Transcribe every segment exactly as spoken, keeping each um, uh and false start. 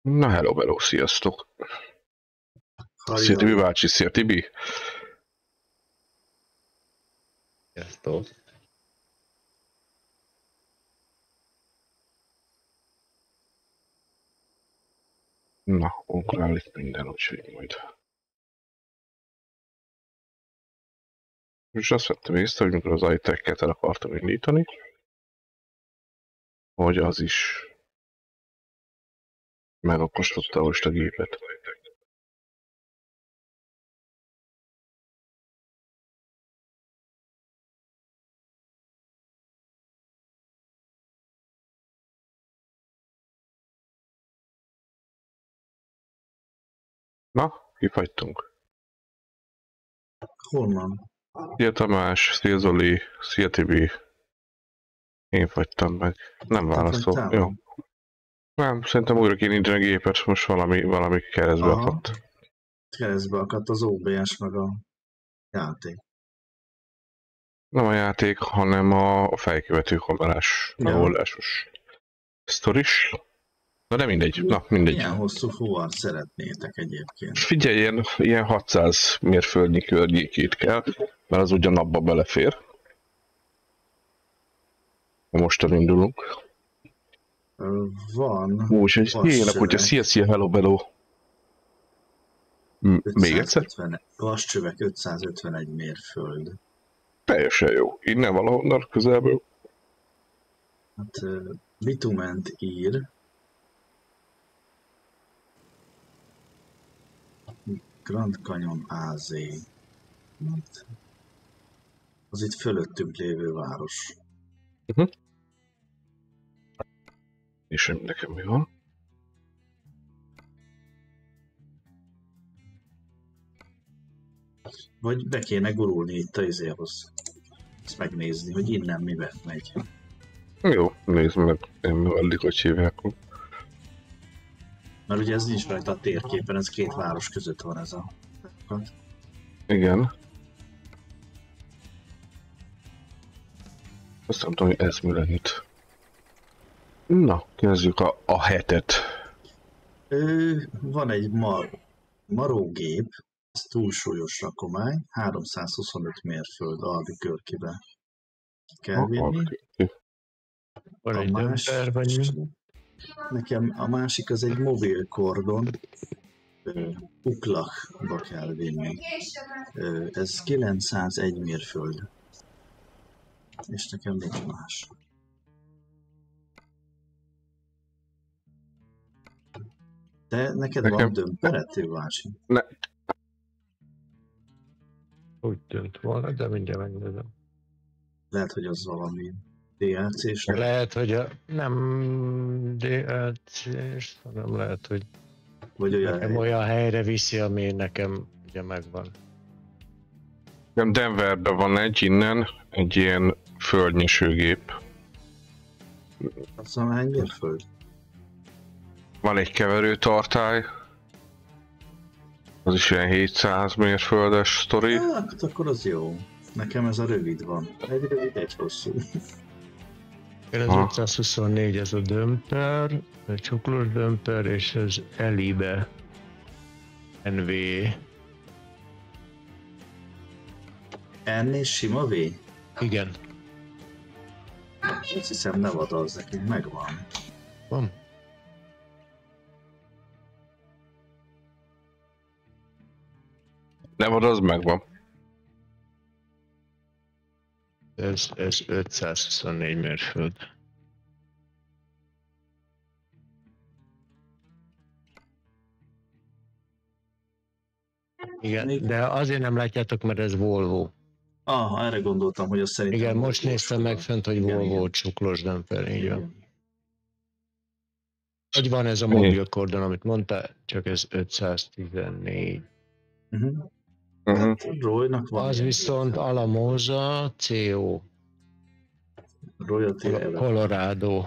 Na hello, hello, sziasztok! Szia Tibi bácsi, szia Tibi! Sziasztok! Na, ugrál itt minden, úgyhogy majd. És azt vettem észre, hogy mikor az iTech-et el akartam indítani, hogy az is megakasztotta most a gépet. Na, kifagytunk. Honnan? Szia Tamás, szia Zoli, szia Tibi. Én fagytam meg. Nem válaszol. Jó. Nem, szerintem újra kéne indítani a gépet, most valami, valami keresztbe Aha. akadt. Keresztbe akadt az o bé es meg a játék. Nem a játék, hanem a fejkövető kamerás, Ja. megoldásos sztoris. Na de mindegy, na mindegy. Milyen hosszú fúart szeretnétek egyébként? Figyelj, ilyen, ilyen hatszáz mérföldnyi környékét kell, mert az ugyan abba belefér. Mostan indulunk. Ö, Van... Úgyhogy Vassöve. ilyenek, hogyha szia, szia, hello, bello. Még egyszer? Vascsövek ötszázötvenegy mérföld. Teljesen jó. Innen valahonnan közelből. Hát ö, bitument ír. Grand Canyon á zé. Hát, az itt fölöttünk lévő város. Uh-huh. És nekem mi van? Vagy be kéne gurulni itt a izéhoz. Ezt megnézni, hogy innen miben megy. Jó, nézd meg, én addig, hogy hívják. Mert ugye ez nincs rajta a térképen, ez két város között van ez a... Igen. Azt nem tudom, hogy ez mi lehet. Na, kezdjük a, a hetet. Ö, van egy mar, marógép, ez túlsúlyos rakomány, háromszázhuszonöt mérföld alvi körkibe kell vinni. Van A egy más, dömper, vagy mi? nekem a másik az egy mobil kordon, ö, Uklachba kell vinni. Ö, ez kilencszázegy mérföld. És nekem nincs más. De neked Nekem... van dömpered, Tővási? Ne. Úgy tűnt volna, de mindjárt megnézem. Lehet, hogy az valami dé el cés. Lehet, hogy a, nem dé el cés, hanem lehet, hogy Vagy olyan, nekem olyan helyre viszi, ami nekem ugye megvan. Nem, Denverben van egy innen, egy ilyen földnyesőgép. az hány mérföld? Van egy keverőtartály. Az is ilyen hétszáz mérföldes sztori. Hát akkor az jó. Nekem ez a rövid van. Egy rövid, egy hosszú. Ez ötszázhuszonnégy ez a dömper, a csuklós dömper, és ez Elibe en vé. N és sima V? Igen. Azt hiszem Nevada az nekünk megvan. Van. Nem, az megvan. Ez, ez ötszázhuszonnégy mérföld. Igen, de azért nem látjátok, mert ez Volvo. Ah, erre gondoltam, hogy az szerintem... Igen, most néztem meg fent, hogy igen, Volvo igen. csuklós dömper, így van. Hogy van ez a mobil kordon, amit mondtál, csak ez ötszáztizennégy. Uh-huh. Uh-huh. Hát Roynak van. Az viszont Alamosa cé o. Royalty Col- Colorado.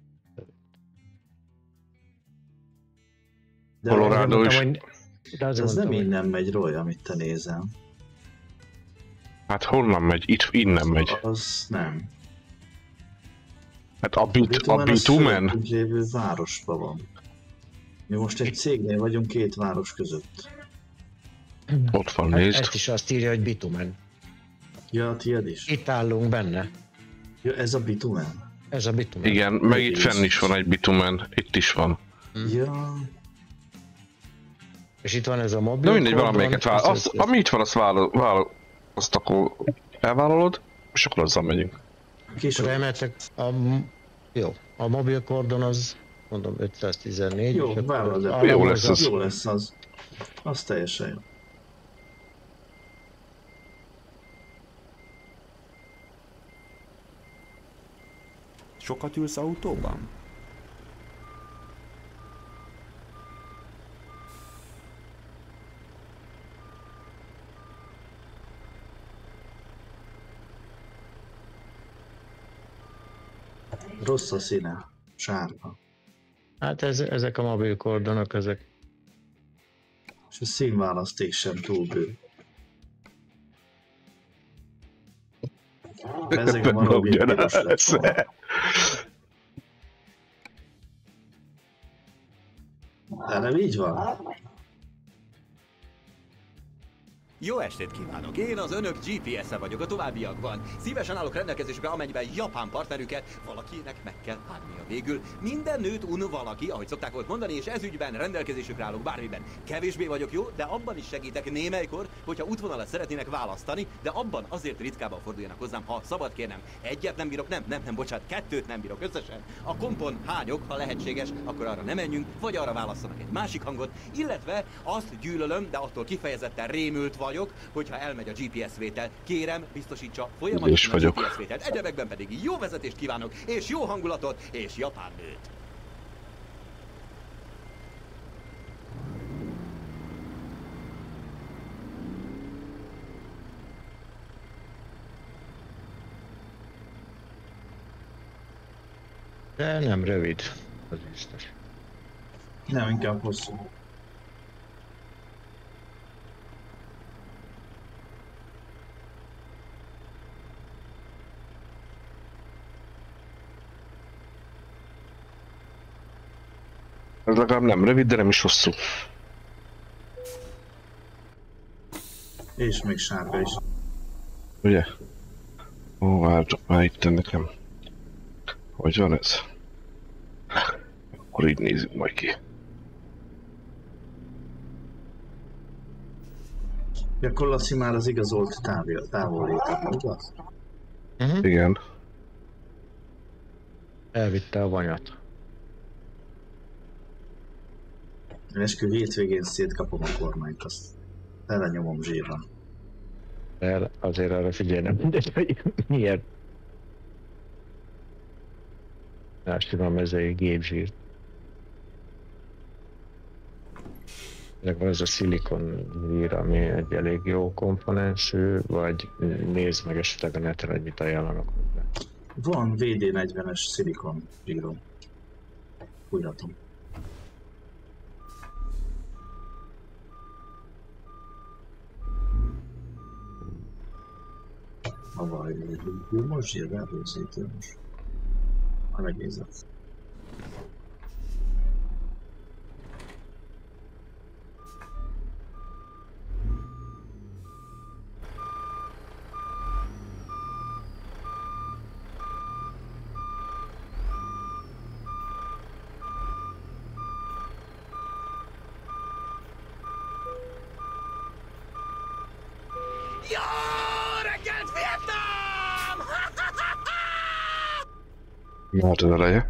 De Colorado az, is. Mondtam, hogy... De ez mondtam, nem hogy... innen megy Roy, amit te nézel. Hát honnan megy? Itt, innen megy. Az nem. Hát a, bit, a az bitumen? fölöttünk lévő városban van. Mi most egy cégnél vagyunk két város között. Ott van, Hát nézd. ezt is azt írja, hogy bitumen. Ja, a tiéd is? Itt állunk benne. Ja, ez a bitumen? Ez a bitumen. Igen, meg itt fenn is van egy bitumen, itt is van. Ja. És itt van ez a mobil. De mindegy, valamelyiket vállal. Azt, ami itt van, azt vállal, vállal, azt akkor elvállalod, és akkor azzal megyünk. Később. Remetek, a, jó, a mobil kordon az, mondom, ötszáztizennégy. Jó, vállalod el. Jó lesz az. Jó lesz az. Az teljesen jó. Sokat ülsz autóban? Rossz a színe. Sárga. Hát ez, ezek a mobil kordonok, ezek. És a színválaszték sem túl bő. Ezek a mobil piros lett volna. De nem így van? Jó estét kívánok! Én az önök gé pé es-e vagyok a továbbiakban. Szívesen állok rendelkezésükre, amennyiben japán partnerüket valakinek meg kell hánynia végül. Minden nőt un valaki, ahogy szokták volt mondani, és ezügyben rendelkezésükre állok bármiben. Kevésbé vagyok jó, de abban is segítek némelykor, hogyha útvonalat szeretnének választani, de abban azért ritkábban forduljanak hozzám, ha szabad kérnem. Egyet nem bírok, nem, nem, nem, bocsánat, kettőt nem bírok összesen. A kompon hányok, ha lehetséges, akkor arra nem menjünk, vagy arra válasszanak egy másik hangot, illetve azt gyűlölöm, de attól kifejezetten rémült vagyok, hogyha elmegy a gé pé es vétel. Kérem, biztosítsa folyamatosan a gé pé es vételt. Egyebekben pedig jó vezetést kívánok, és jó hangulatot, és japán nőt. De nem rövid, az biztos. Nem, inkább hosszú. Ez legalább nem rövid, de nem is hosszú. És még sárga is. Ugye? Ó, vártok már itt nekem. Hogy van ez? Akkor így nézzük majd ki. Akkor Laci már az igazolt távol, távol létet, igaz? Uh-huh. Igen. Elvitte a vanyat. Én eskü hétvégén szétkapom a kormányt, azt telenyomom zsírban. De azért arra figyelnem, mindegy, hogy miért. Ásítom ezzel egy gépzsírt. Ezek van ez a szilikon zsír, ami egy elég jó komponensű, vagy nézd meg esetleg a neten, hogy mit ajánlanak hozzá. Van vé dé negyvenes szilikon zsírom. Fújhatom. A vaj, most zsír, rábőszítő most. Ha megnézem. Jó reggelt, Vietnám! Na hát az eleje.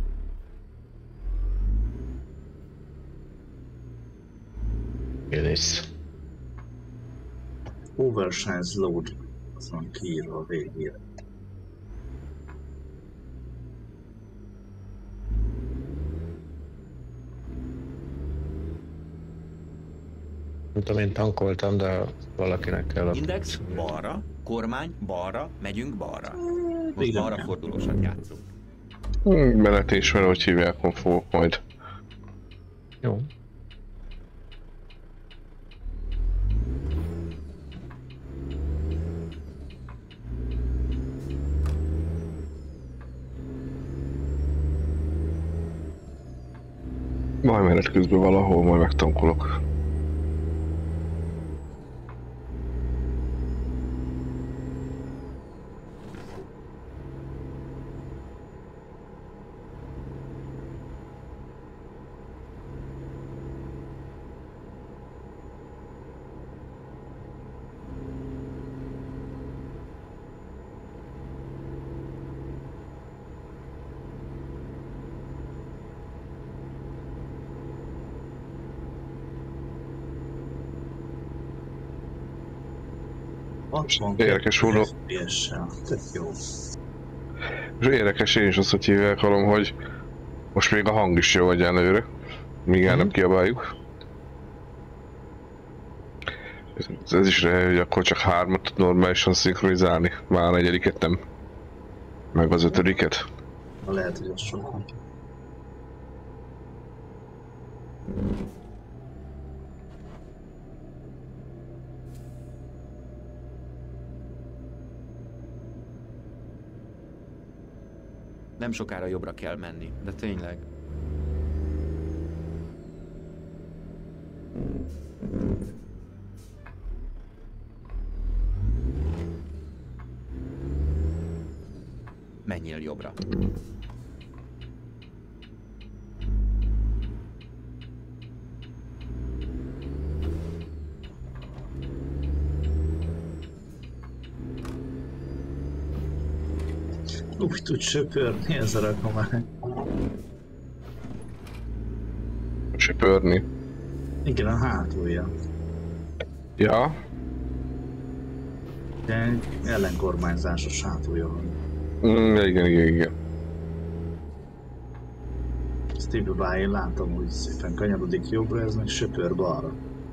Kész. Overshines load. Az van kiírva a végére. Nem tudom, én tankoltam, de valakinek kell a... Index balra, kormány balra, megyünk balra. Most Igen. balra fordulósat játszunk. Hmm, beletés, mert hogy hívják, akkor fogok majd. Jó. Majd menet közben valahol, majd megtankolok. Érdekes volna. Tök jó. És érdekes, én is azt, hogy hívják hallom, hogy most még a hang is jó egyenlőre. Míg el nem kiabáljuk. Ez, ez is lehet, hogy akkor csak hármat tud normálisan szinkronizálni. Már a negyediket nem. Meg az ötödiket. Lehet, hogy az sok. Nem sokára jobbra kell menni, de tényleg. Menjél jobbra. Úgy tud söpörni ez a rakomány. Söpörni? Igen, a hátulja. Ja. De ellenkormányzásos hátulja van. Mm, igen, igen, igen. Steve Vai, én látom, hogy szépen kanyarodik jobbra, ez meg söpör balra.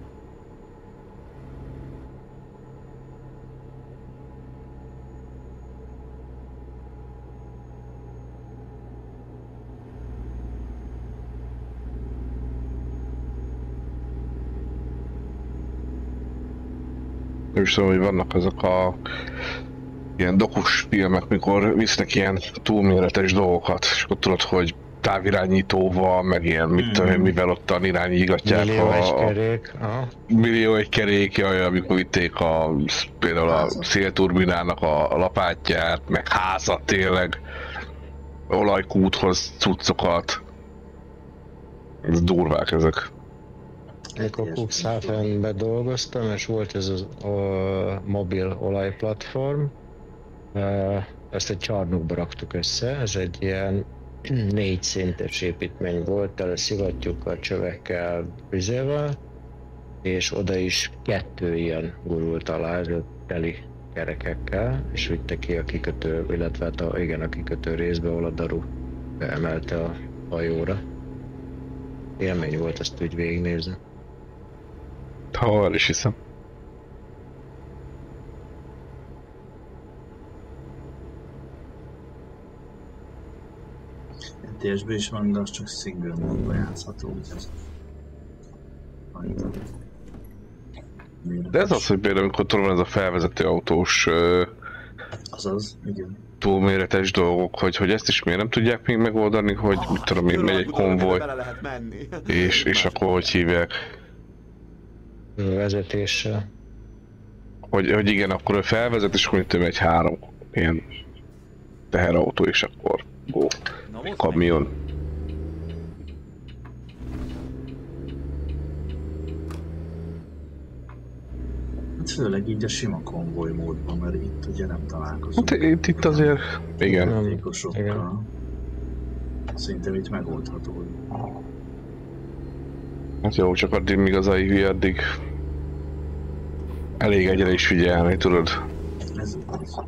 Nem is tudom, hogy vannak azok a ilyen dokus filmek, mikor visznek ilyen túlméretes dolgokat, és akkor tudod, hogy távirányítóval, meg ilyen, mit tudom én, mivel ottan irányítgatják millió a... egy kerék. Aha. Millió egy kerék, jaj, amikor vitték a, például a szélturbinának a lapátját, meg házat tényleg, olajkúthoz cuccokat. Ez durvák ezek. Amikor Cuxhavenben dolgoztam, és volt ez a, a mobil olajplatform, ezt egy csarnokba raktuk össze, ez egy ilyen négy szintes építmény volt, tele szivattyúkkal, csövekkel, vizével, és oda is kettő ilyen gurult alá, ez teli kerekekkel, és vitte ki a kikötő, illetve hát a, igen, a kikötő részbe, ahol a daru beemelte a hajóra. Élmény volt ezt úgy végignézni. Ha, el is hiszem. té es bé is van, de az csak single módban játszható, úgyhogy... De ez az, hogy például amikor van ez a felvezető autós... Azaz, igen. túlméretes dolgok, hogy, hogy ezt is miért nem tudják még megoldani, hogy mit tudom, még megy egy konvoj, és, és akkor hogy hívják? Vezetéssel. Hogy, hogy igen, akkor ő felvezet, és akkor tudom, egy három ilyen teherautó, és akkor ó, kamion. Hát főleg így a sima konvoj módban, mert itt ugye nem találkozunk. Hát itt, itt azért, igen. Játékosokkal. Szerintem itt megoldható. Hát jó, csak addig míg az á i vé addig elég egyre is figyelni, tudod? Ez az.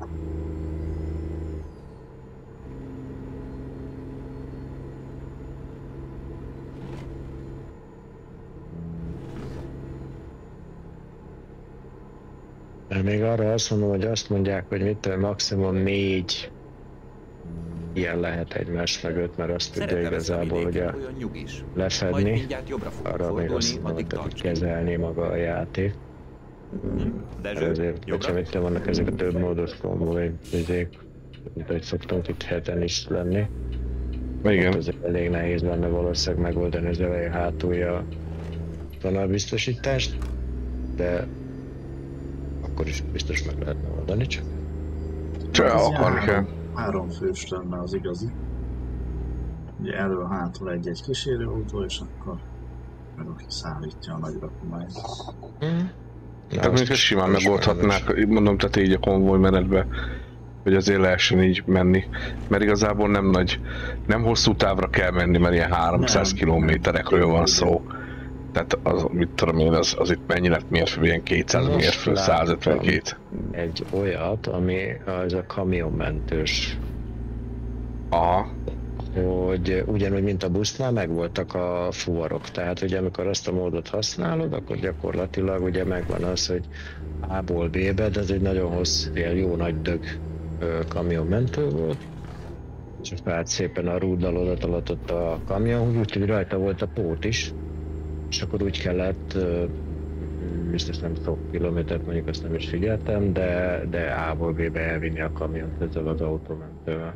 De még arra azt mondom, hogy azt mondják, hogy mit tudom, maximum négy ilyen lehet egymás mögött, mert azt tudja igazából, hogy a lefedni, arra még azt mondom, hogy kezelni maga a játék. Ezért, hogyha itt vannak ezek a több módos konvoj, ezek, mint hogy szoktunk itt heten is lenni, Igen. Ez elég nehéz lenne valószínűleg megoldani az elején hátulja vonalbiztosítást, de akkor is biztos meg lehetne oldani csak. Csak Az akarni kell. három, három fős lenne az igazi. Ugye elől hátul egy-egy kísérőautó, és akkor meg aki szállítja a nagy rakományt. Hmm. Tehát mondjuk ezt simán megoldhatnák, mondom, tehát így a konvoj menetbe, hogy azért lehessen így menni. Mert igazából nem nagy, nem hosszú távra kell menni, mert ilyen háromszáz kilométerekről van szó. Tehát az, mit tudom én, az, az itt mennyi lett mérföld, ilyen kétszáz mérföld, százötvenkét. Egy olyat, ami az a kamionmentős. Aha. Hogy ugyanúgy, mint a busznál megvoltak a fuvarok, tehát ugye amikor azt a módot használod, akkor gyakorlatilag ugye megvan az, hogy A-ból B-be, de ez egy nagyon hosszú, ilyen jó nagy dög kamionmentő volt, és hát szépen a rúddal odatalatott a kamion, úgyhogy rajta volt a pót is, és akkor úgy kellett, biztos nem sok kilométert, mondjuk azt nem is figyeltem, de, de A-ból B-be elvinni a kamiont ezzel az autómentővel.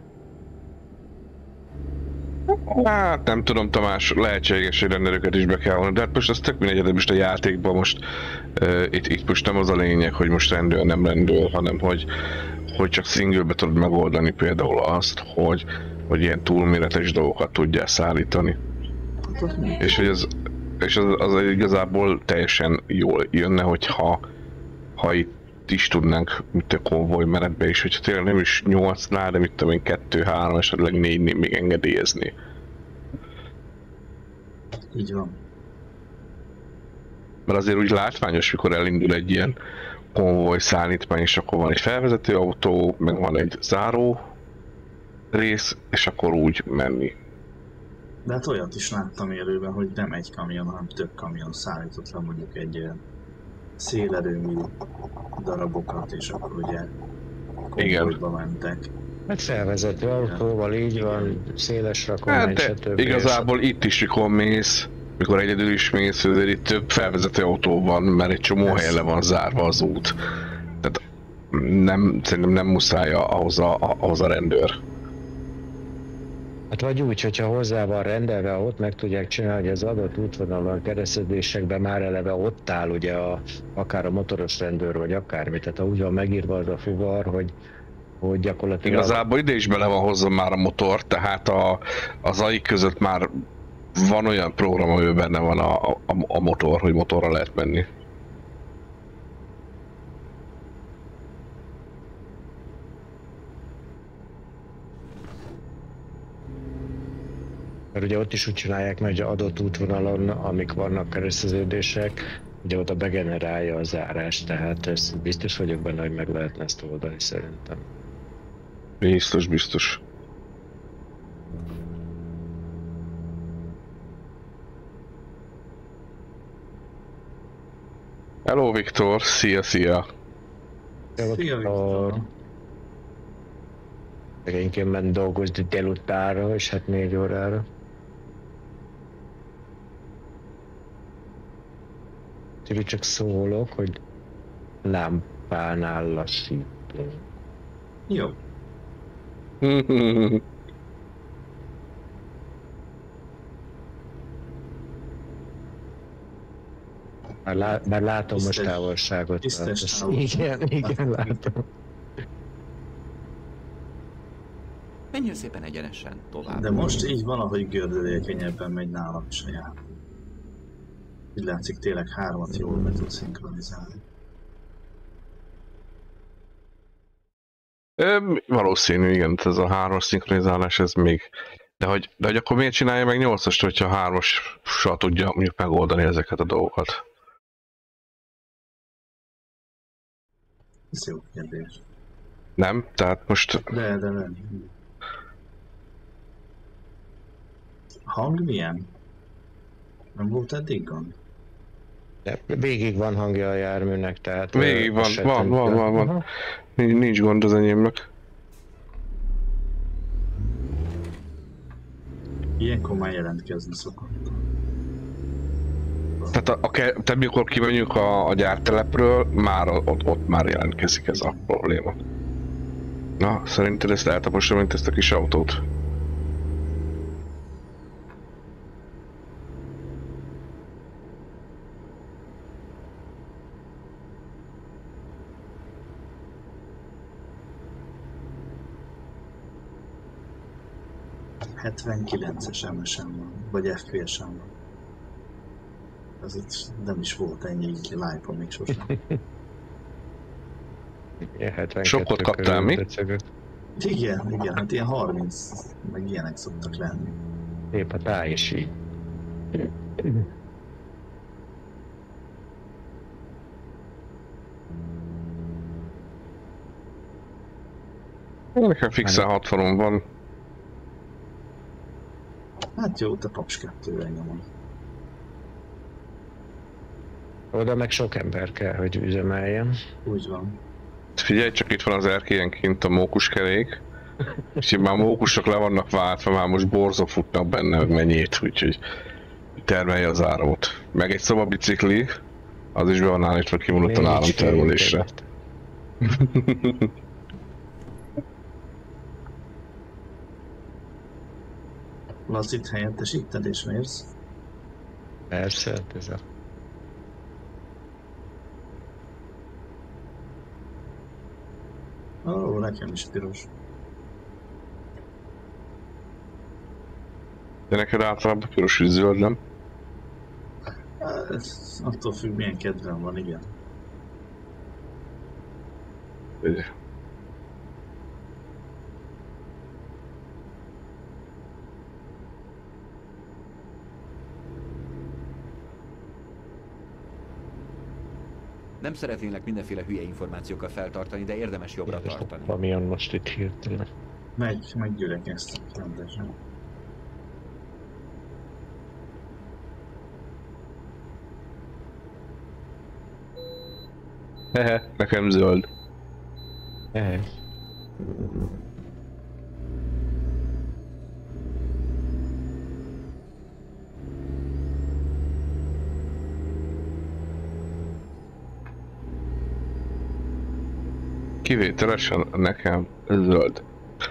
Hát nem tudom, Tamás, lehetséges, hogy rendelőket is be kell volna, de hát most az tök mindegy, most a játékban most uh, itt, itt most nem az a lényeg, hogy most rendőr, nem rendőr, hanem hogy, hogy csak singlebe tudod megoldani például azt, hogy, hogy ilyen túlméretes dolgokat tudjál szállítani. És hogy az, és az, az igazából teljesen jól jönne, hogyha ha itt is tudnánk, mint a konvoj menetbe is, hogyha tényleg nem is nyolcnál, de mit tudom én, kettő, három, esetleg négynél még engedélyezni. Így van. Mert azért úgy látványos, mikor elindul egy ilyen konvoj szállítmány, és akkor van egy felvezető autó, meg van egy záró rész, és akkor úgy menni. De hát olyat is láttam élőben, hogy nem egy kamion, hanem több kamion szállított le mondjuk egy ilyen szélerőmű darabokat, és akkor ugye konvojba mentek. Hát felvezető autóval így van, széles rakomány, Hát de stb. igazából itt is, mikor mész, mikor egyedül is mész, azért itt több felvezető autó van, mert egy csomó helyen le van zárva az út. Tehát nem, szerintem nem muszáj ahhoz a, ahhoz a rendőr. Hát vagy úgy, hogyha hozzá van rendelve, ott meg tudják csinálni, hogy az adott útvonalon keresztezésekben már eleve ott áll ugye a, akár a motoros rendőr, vagy akármi. Tehát úgy van megírva az a fuvar, hogy, hogy gyakorlatilag... Igazából ide is bele van hozzá már a motor, tehát a, az á i között már van olyan program, amiben benne van a, a, a motor, hogy motorra lehet menni. Mert ugye ott is úgy csinálják meg, hogy adott útvonalon, amik vannak kereszteződések, ugye oda begenerálja a zárás, tehát ez biztos vagyok benne, hogy meg lehetne ezt oldani szerintem. Biztos, biztos. Hello Viktor, szia, szia! Szia, Viktor! Regényként ment dolgozni délutánra, és hát négy órára. Úgyhogy csak szólok, hogy lámpánál lassítunk. Jó. Már, lá, már látom Tisztes, most távolságot. tisztes távolságot. Igen, igen, látom. Menjél szépen egyenesen tovább. De most így valahogy gördülékenyebben megy nálam is a játék. Úgy látszik, tényleg hármat jól be tud szinkronizálni. Ö, valószínű, igen, ez a hármas szinkronizálás, ez még... De hogy, de hogy akkor miért csinálja meg nyolcast, hogyha hármassal tudja mondjuk megoldani ezeket a dolgokat? Ez jó kérdés. Nem? Tehát most... De, de nem. Hang milyen? Nem volt eddig gond? De végig van hangja a járműnek, tehát... Végig van, van, van, van, van, van. Nincs, nincs gond az enyémnek. Ilyenkor már jelentkezni szokott. Tehát, a, a, tehát mikor kimegyünk a, a gyártelepről, már ott, ott már jelentkezik ez a probléma. Na, szerinted ezt eltapostam, mint ezt a kis autót? hetvenkilences em es-en van, vagy ef pé es-en van. Ez itt nem is volt ennyi live-on még sosem. Sokkot kaptál, mi? Igen, igen, hát ilyen harminc, meg ilyenek szoktak lenni. Épp a táj is így. Nekem fixen hatvanon van. Hát jó, te Paks kettővel nyomod. Oda meg sok ember kell, hogy üzemeljen. Úgy van. Figyelj, csak itt van az erkélyenként a mókuskerék. És már a mókusok le vannak váltva, már most borzok futnak benne, hogy mennyit, úgyhogy termelje az áramot. Meg egy szobabicikli, az is be van állítva kimondottan áramtermelésre. Lacit helyettesíted és mérsz? Persze, ez a... Ó, oh, nekem is piros. De neked általában piros és zöld, nem? Hát, attól függ, milyen kedvem van, igen. Ugye. Nem szeretnének mindenféle hülye információkkal feltartani, de érdemes jobbra tartani. Amilyen most itt hirtelen. Megy, meggyülekeztek rendesen. Hehe, nekem zöld. Hehe. Kivételesen nekem zöld.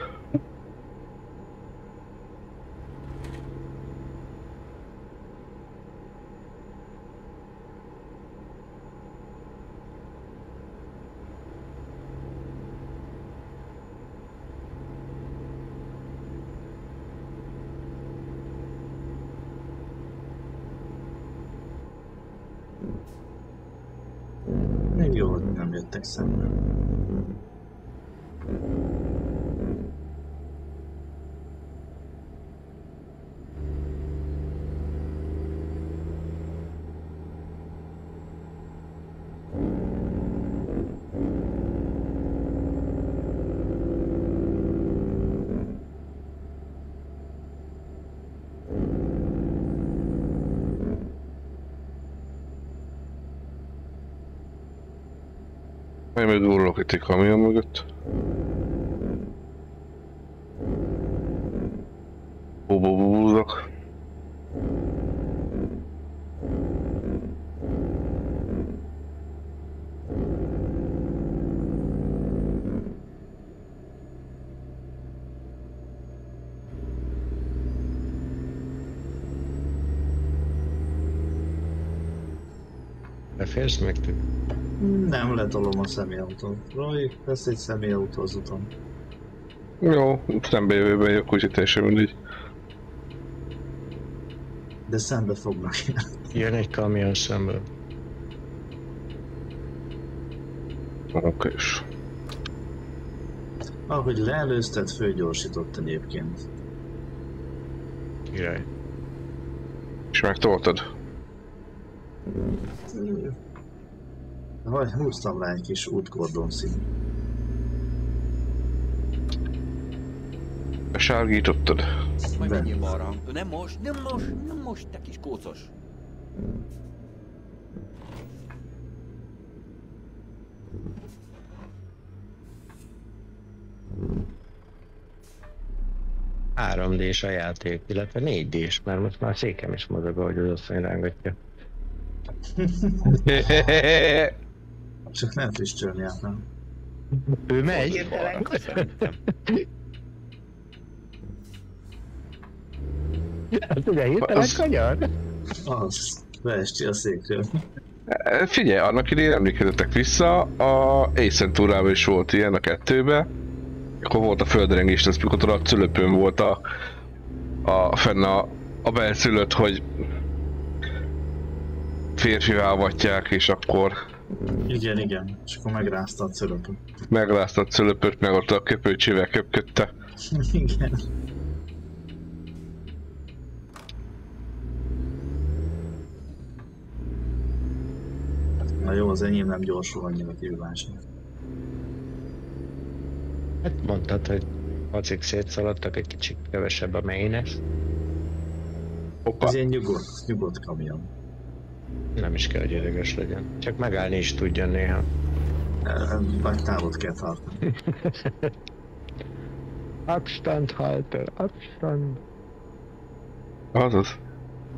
Még jó, hogy nem jöttek szembe. Én még durrok itt egy kamion mögött. Búbúbúzok. Beférsz meg te? Nem letolom a személyautót. Roy, lesz egy személyautó az uton. Jó, nem bé vé-ben jövök, úgyhogy teljesen mindegy. De szembe fognak. Jön egy kamion szemből. Oké is. Ahogy leelőzted, fölgyorsított egyébként. Király. És megtoltad? Vagy húztam rá egy kis útkordon szín. Besárgítottad? Majd De. menjél balra. Nem most, nem most, nem most, te kis kócos. három dés a játék, illetve négy dés, mert most már székem is mozog, ahogy az asszony rángatja. Csak nem füstölni át, nem? Ő megy? Hát ugye hirtelen Az- kanyar? Az, beesti a székről. Figyelj, annak idején emlékezzetek vissza, a Ace Venturában is volt ilyen a kettőbe. Akkor volt a földrengés, az mikor a cölöpön volt a a, fenn a, a benszülött, hogy férfivá avatják, és akkor Igen, igen. És akkor megrázta a cölöpöt. megrázta a cölöpöt, meg ott a köpőcsével köpködte. Igen. Na jó, az enyém nem gyorsul annyira kívülásni. Hát mondtad, hogy acik szétszaladtak, egy kicsit kevesebb a mélynek. Hoppá. Ez ilyen nyugodt, nyugodt kamion. Nem is kell, hogy ideges legyen. Csak megállni is tudjon néha. Vagy távot kell tartani. Abstand halter, Abstand. Azaz.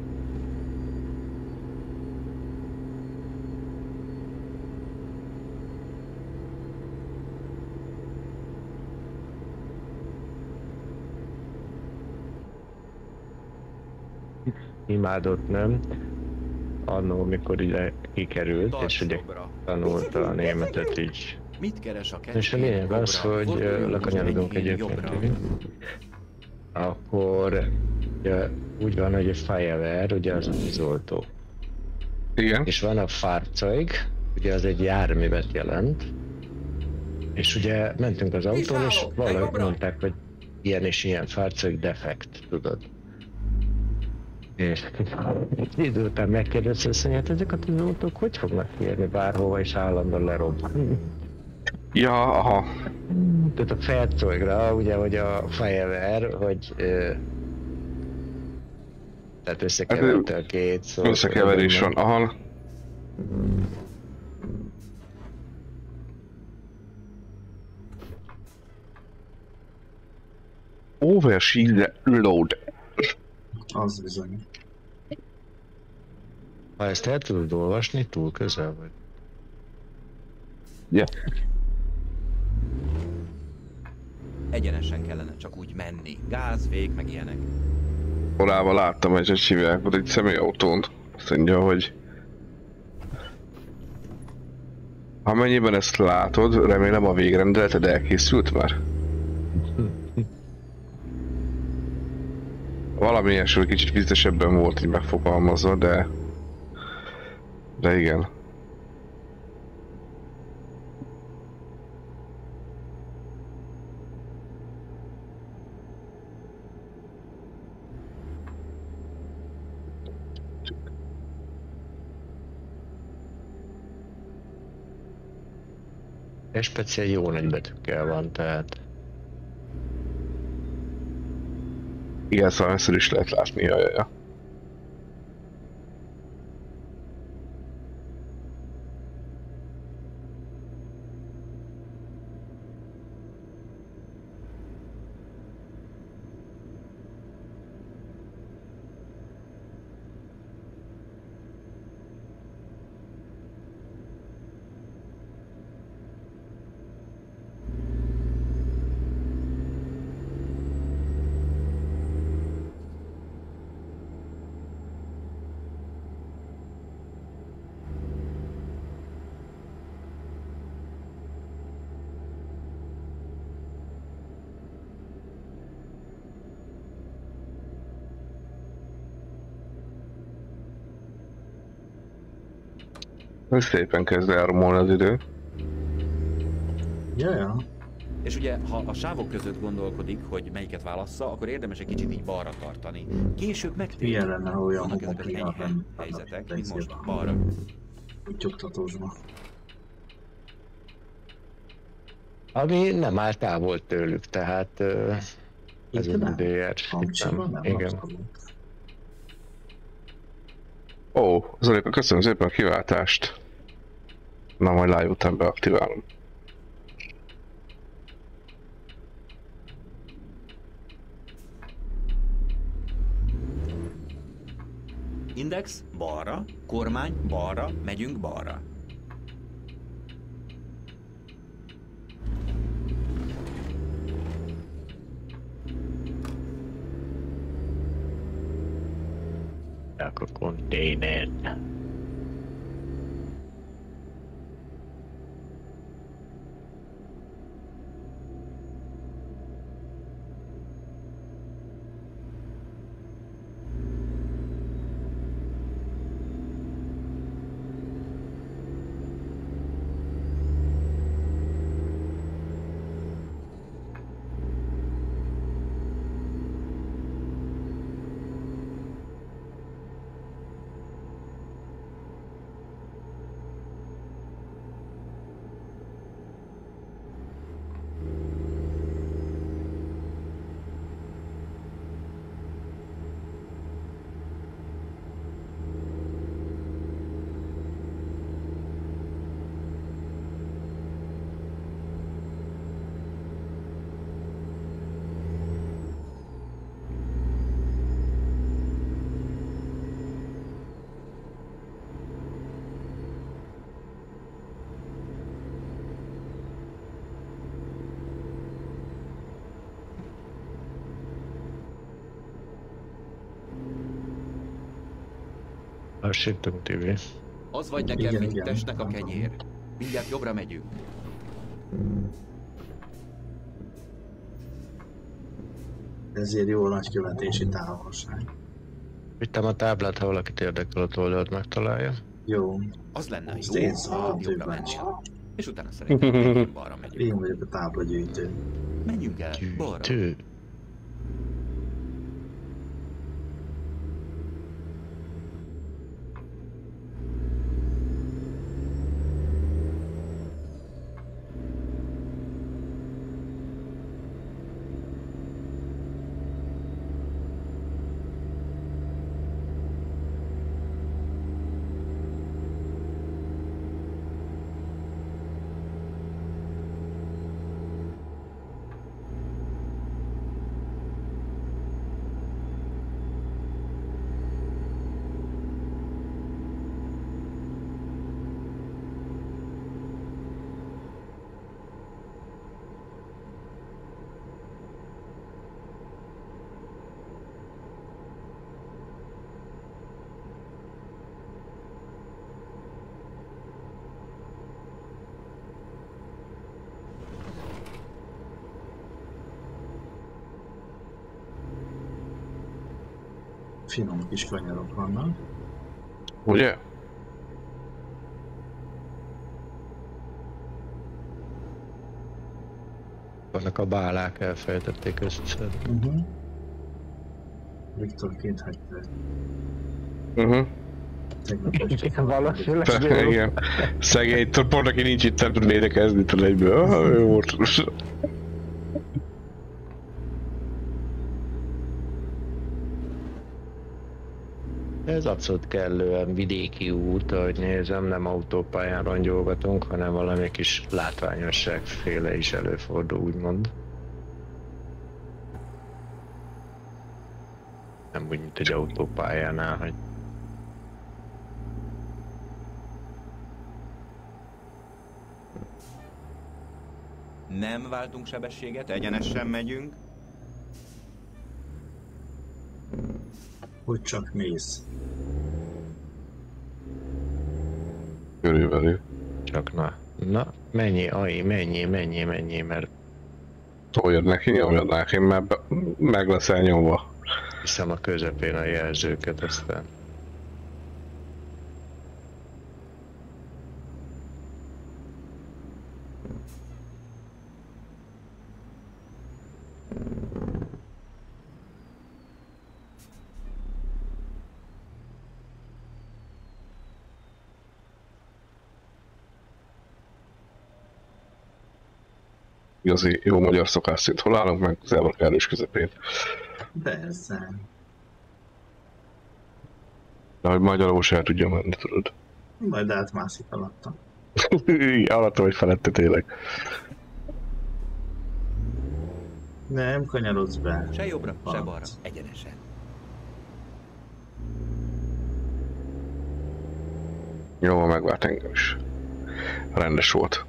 Imádott, nem? Annó, mikor ide kikerült, és ugye tanulta a németet így. Mit keres a És a lényeg az, hogy lekanyarodunk egyébként. Akkor ugye, úgy van, hogy a Feuerwehr, ugye az a tűzoltó. Igen. És van a Fahrzeug, ugye az egy járművet jelent. És ugye mentünk az autón, és valahogy mondták, hogy ilyen és ilyen Fahrzeug defekt, tudod. És idő után megkérdezte, azt mondja, hát ezek a tűzoltók hogy fognak kérni bárhova, és állandóan lerobban. Ja, aha. Tehát a Feuerzeugre, ugye, hogy a Feuerwehr, hogy... Ö, tehát összekeverte a két szó. Összekeverés van, aha. Overshield load. Az bizony. Ha ezt el tudod olvasni, túl közel vagy. Ja. Egyenesen kellene csak úgy menni. Gáz, fék, meg ilyenek. Korábban láttam egy hívják, egy személyautón. Azt mondja, hogy amennyiben ezt látod, remélem a végrendeleted elkészült már. Valami ilyesmi kicsit viccesebben volt így megfogalmazva, de... De igen. És speciál jó nagy betűkkel van, tehát... Igen, szóval ezt is lehet látni, jaj, jaj. Ez szépen kezd elromolni az idő. Ja, ja. És ugye, ha a sávok között gondolkodik, hogy melyiket válassza, akkor érdemes egy kicsit így balra tartani. Később megtérül. Milyen lenne, ha olyan Vannak ezek az homoklinak enyhe lenne. helyzetek, mint Lenne. most balra. Úgy oktatósban. Ami nem áll távol tőlük, tehát... Uh, ez Itt az nem? dé er. Hamcsiban nem? Igen. Abszolút. Ó, Zolika, köszönöm szépen a kiváltást. Na, majd live után beaktiválom. Index balra, kormány balra, megyünk balra. A container. Lassítunk, Tibi. Az vagy nekem, Igen, mint igen. testnek a kenyér. Mindjárt jobbra megyünk. Ezért jó nagy követési távolság. Vittem a táblát, ha valakit érdekel, ott oldalt megtalálja. Jó, Az lenne ezt jó, én ha szólom jobbra többen. mennél. És utána szerintem megint balra megyünk. Én vagyok a táblagyűjtő. Menjünk el, balra. Tő. Finom kis kanyarok vannak. Ugye? Vannak a bálák, elfelejtették összeszedni. Uh-huh. Viktor kint hagyta. Uh-huh. Tegnap este. Valószínűleg Igen. Szegény, tudod, pont aki nincs itt, nem tud énekezni, tudod egyből. Ah, jó volt. Ez abszolút kellően vidéki út, ahogy nézem, nem autópályán rongyolgatunk, hanem valami kis látványosságféle is előfordul, úgymond. Nem úgy, mint egy autópályánál, hogy Nem váltunk sebességet, egyenesen megyünk. Hogy csak mész. Körülbelül. csak na. Na, mennyi, ai, mennyi, mennyi, mennyi, mert Toljad neki, nyomjad neki, mert be- meg leszel nyomva. hiszem a közepén a jelzőket, aztán Igazi jó magyar szokás szerint hol állunk meg? Az elvak erős közepén. Persze. De hogy magyarul se el tudja menni, tudod. Majd átmászik alattam. Igen, alattam, hogy felette tényleg. Nem kanyarodsz be. Se jobbra, se Haladsz. balra, egyenesen. Jó, megvárt engem is. Rendes volt.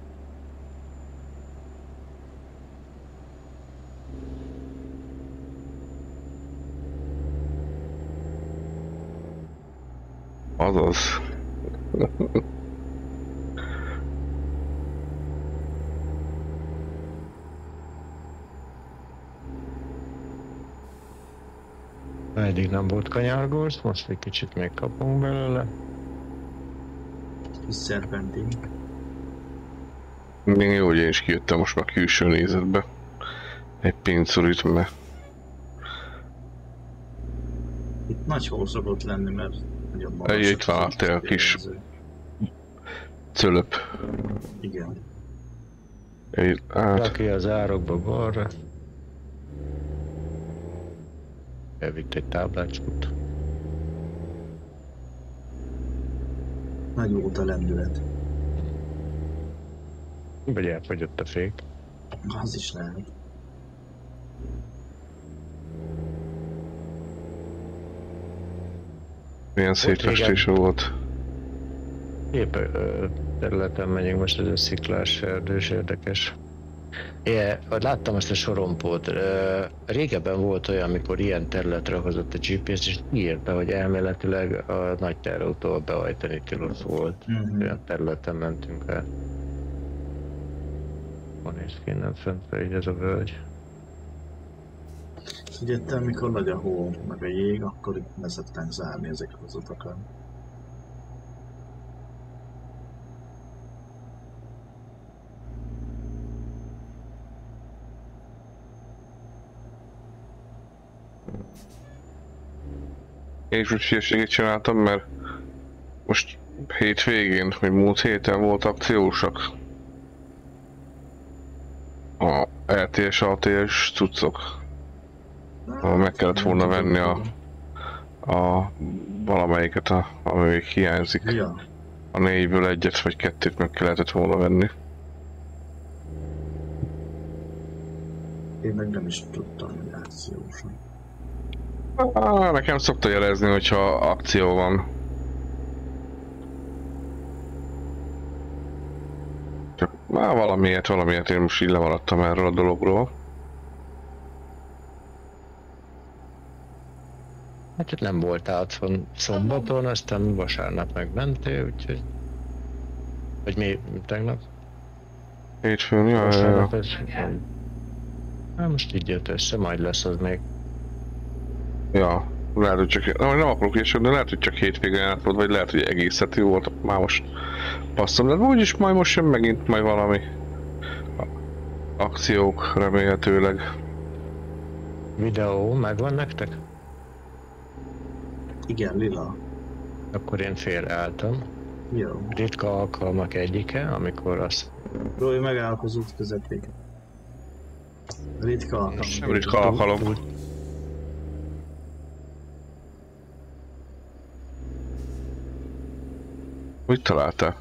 Azaz. eddig nem volt kanyargós, most egy kicsit még kapunk belőle. Kis szerpentin. Még jó, hogy én is kijöttem most már külső nézetbe. Egy pincurit, mert Itt nagy hol szokott lenni, mert nagyon magas. Egy- itt van a kis- cölöp. Igen. Egy- Hát, Raki az árokba balra. Elvitt egy táblácsot. Nagy volt a lendület. Vagy elfogyott a fék. Az is lehet. milyen szétfestés volt. Épp ö, területen megyünk most, ez a sziklás erdős, érdekes. É, láttam ezt a sorompót. Régebben volt olyan, amikor ilyen területre hozott a gé pé es, és írta, hogy elméletileg a nagy terautóval behajtani tilos volt. Mhm. Olyan területen mentünk el. Van és ki innen fentről így ez a völgy. Figyeltem, mikor nagy a hó, meg a jég, akkor itt le szokták zárni ezeket az utakat. Én is úgy hírséget csináltam, mert most hétvégén, vagy múlt héten volt akciósak. A er té es, á té es cuccok. Ahol meg kellett volna venni a, a valamelyiket, a, ami még hiányzik. Ja, A négyből egyet vagy kettőt meg kellett volna venni. én meg nem is tudtam, hogy akciósan. Ah, nekem szokta jelezni, hogyha akció van. Csak már valamiért, valamiért én most így lemaradtam erről a dologról. Hát itt nem voltál otthon szombaton, aztán vasárnap megmentél, úgyhogy... Vagy mi, tegnap? Hétfőn, jaj, jaj, jaj. Vasárnap ez... Hát most így jött össze, majd lesz az még. Ja, lehet, hogy csak... Nem, nem akarok később, de lehet, hogy csak hétvégén jártad, vagy lehet, hogy egész heti volt, már most passzom. De úgyis majd most jön megint majd valami akciók, remélhetőleg. Videó megvan nektek? Igen, lila. Akkor én félreálltam. Jó. Ritka alkalmak egyike, amikor az... Rói megállok az út közepén. Ritka alkalom. Nem ritka alkalom. Mit találtál?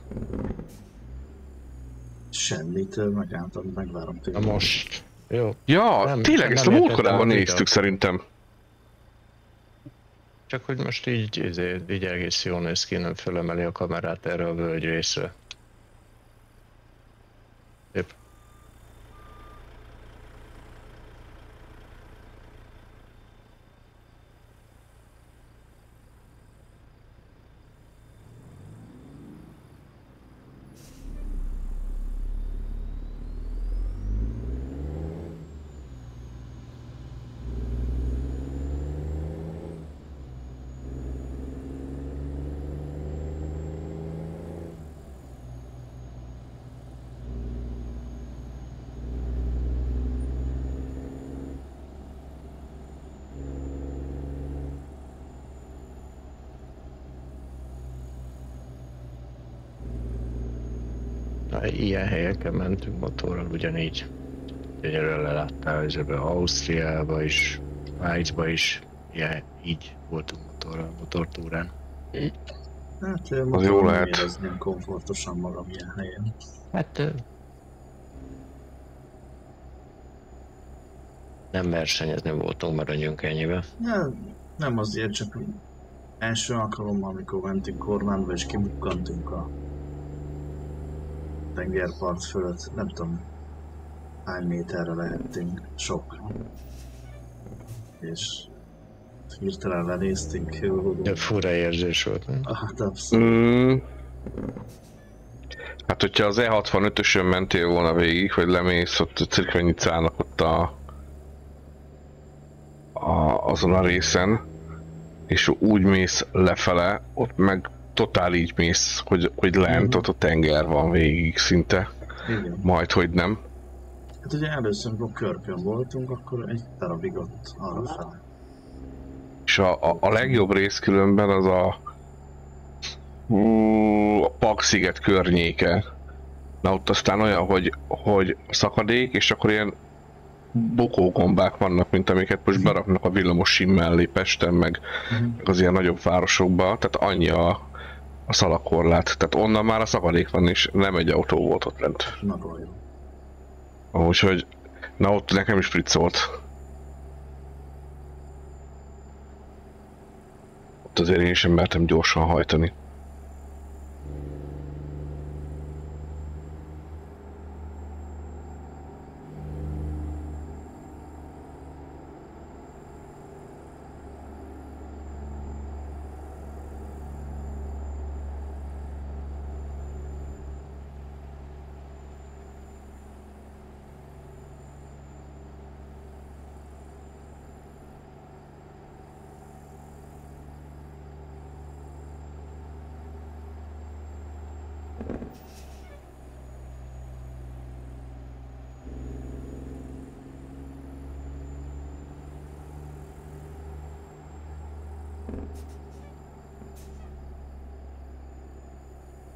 Semmit, megálltam, megvárom Na tőle. most. Jó. Ja, Nem, tényleg nem ezt a értettem múltkorában a néztük videót. szerintem. Csak hogy most így, így, így egész jól néz ki, nem fölemeli a kamerát erre a völgy részre. Épp. Na, ilyen helyeken mentünk motorral, ugyanígy. Gyönyörűen leláttál ezebe Ausztriába is, Svájcba is, ilyen, így voltunk motorral, motortúrán. Hát Az motorral jó nem lehet. érezném komfortosan magam ilyen helyen. Hát... ö, nem versenyezni voltunk, maradjunk ennyibe. Ja, nem azért, csak első alkalommal, amikor mentünk Kormánba és kibukkantunk a tengerpart fölött, nem tudom hány méterre lehettünk, sok. És hirtelen lenéztünk, jó, De fura érzés volt, nem? hát abszolút. Mm. Hát, hogyha az E hatvanötösön mentél volna végig, vagy lemész ott a Cirkvenyicának ott a, a, azon a részen, és úgy mész lefele, ott meg totál így mész, hogy, hogy lent, ott a tenger van végig szinte, Igen. majd hogy nem. Hát ugye először, amikor Körkön voltunk, akkor egy darabig ott arra fel. És a, a, a legjobb rész különben az a, ú, a Pak-sziget környéke. Na ott aztán olyan, hogy, hogy szakadék, és akkor ilyen bukógombák vannak, mint amiket most beraknak a villamos sim mellé Pesten, meg Uh-huh. az ilyen nagyobb városokba, tehát annyi a, a szalakorlát. Tehát onnan már a szakadék van, és nem egy autó volt ott lent. Nagyon jó. Úgyhogy, na ott nekem is spriccolt. Ott azért én sem mertem gyorsan hajtani.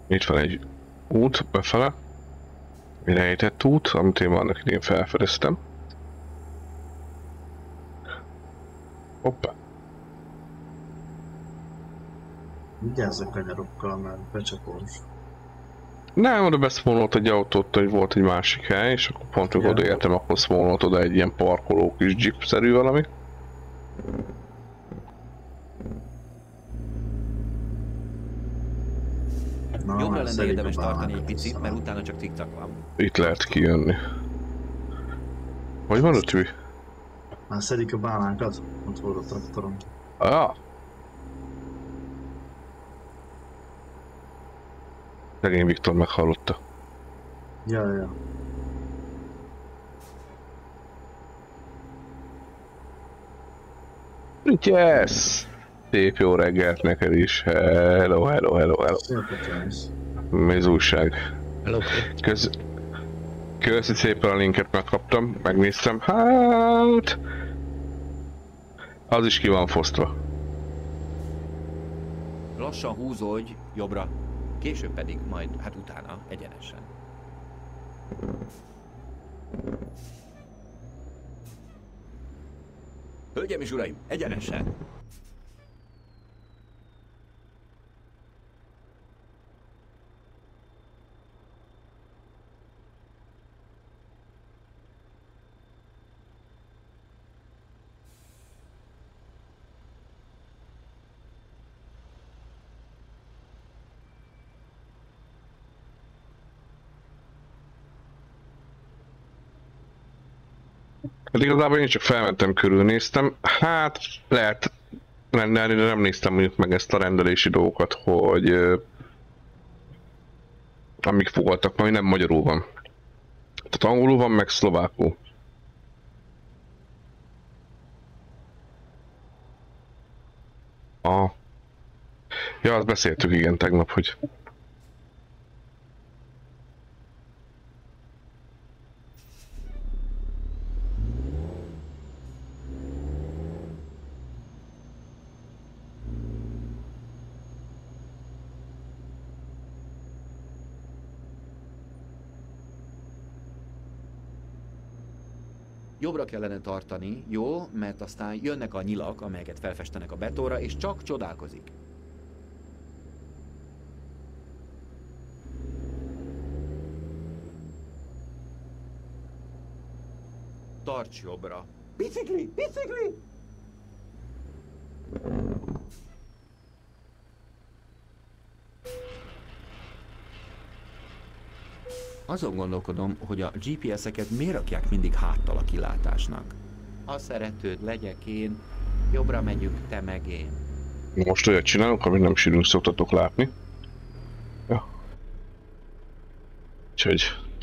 Itt van egy út befele. Egy rejtett út, amit én annak idén felfedeztem. Hoppá. Vigyázz a kanyarokkal, mert becsapolsz. Nem, oda beszmólolt egy autót, hogy volt egy másik hely, és akkor pont, hogy odaértem, akkor szmólolt oda egy ilyen parkoló kis jeep-szerű valami. Na, Jobbra hát lenne szedik a érdemes tartani egy bálnákat, picit, aztán. mert utána csak cikcak van. Itt lehet kijönni. Hogy van ott mi? Már szedik a bálnákat? Ott volt a traktorom. Ah! Szegény Viktor meghallotta. Ja, ja. Yes! Szép jó reggelt neked is. Hello, hello, hello, hello. Szép kész. Mi az újság? Hello. Kösz... Köszi szépen a linket, megkaptam, megnéztem. Hát... Az is ki van fosztva. Lassan húzódj jobbra, később pedig majd, hát utána, egyenesen. Hölgyeim és uraim, egyenesen! Hát igazából én csak felmentem, körülnéztem. Hát lehet rendelni, de nem néztem mondjuk meg ezt a rendelési dolgokat, hogy uh, amik voltak, majd nem magyarul van. Tehát angolul van, meg szlovákul. Ah. Ja, azt beszéltük igen tegnap, hogy Jobbra kellene tartani, jó? Mert aztán jönnek a nyilak, amelyeket felfestenek a betonra, és csak csodálkozik. Tarts jobbra. Bicikli! Bicikli! Azon gondolkodom, hogy a gé pé es-eket miért rakják mindig háttal a kilátásnak. Ha szeretőd legyek én, jobbra megyünk te meg én. most olyat csinálunk, amit nem sűrűn szoktatok látni. Ja. Úgyhogy...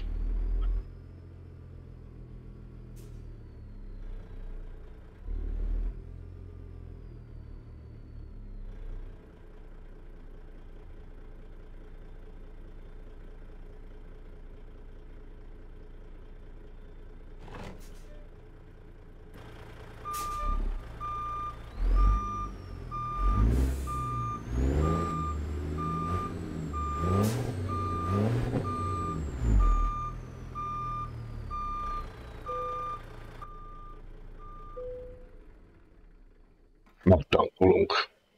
Megtankolunk.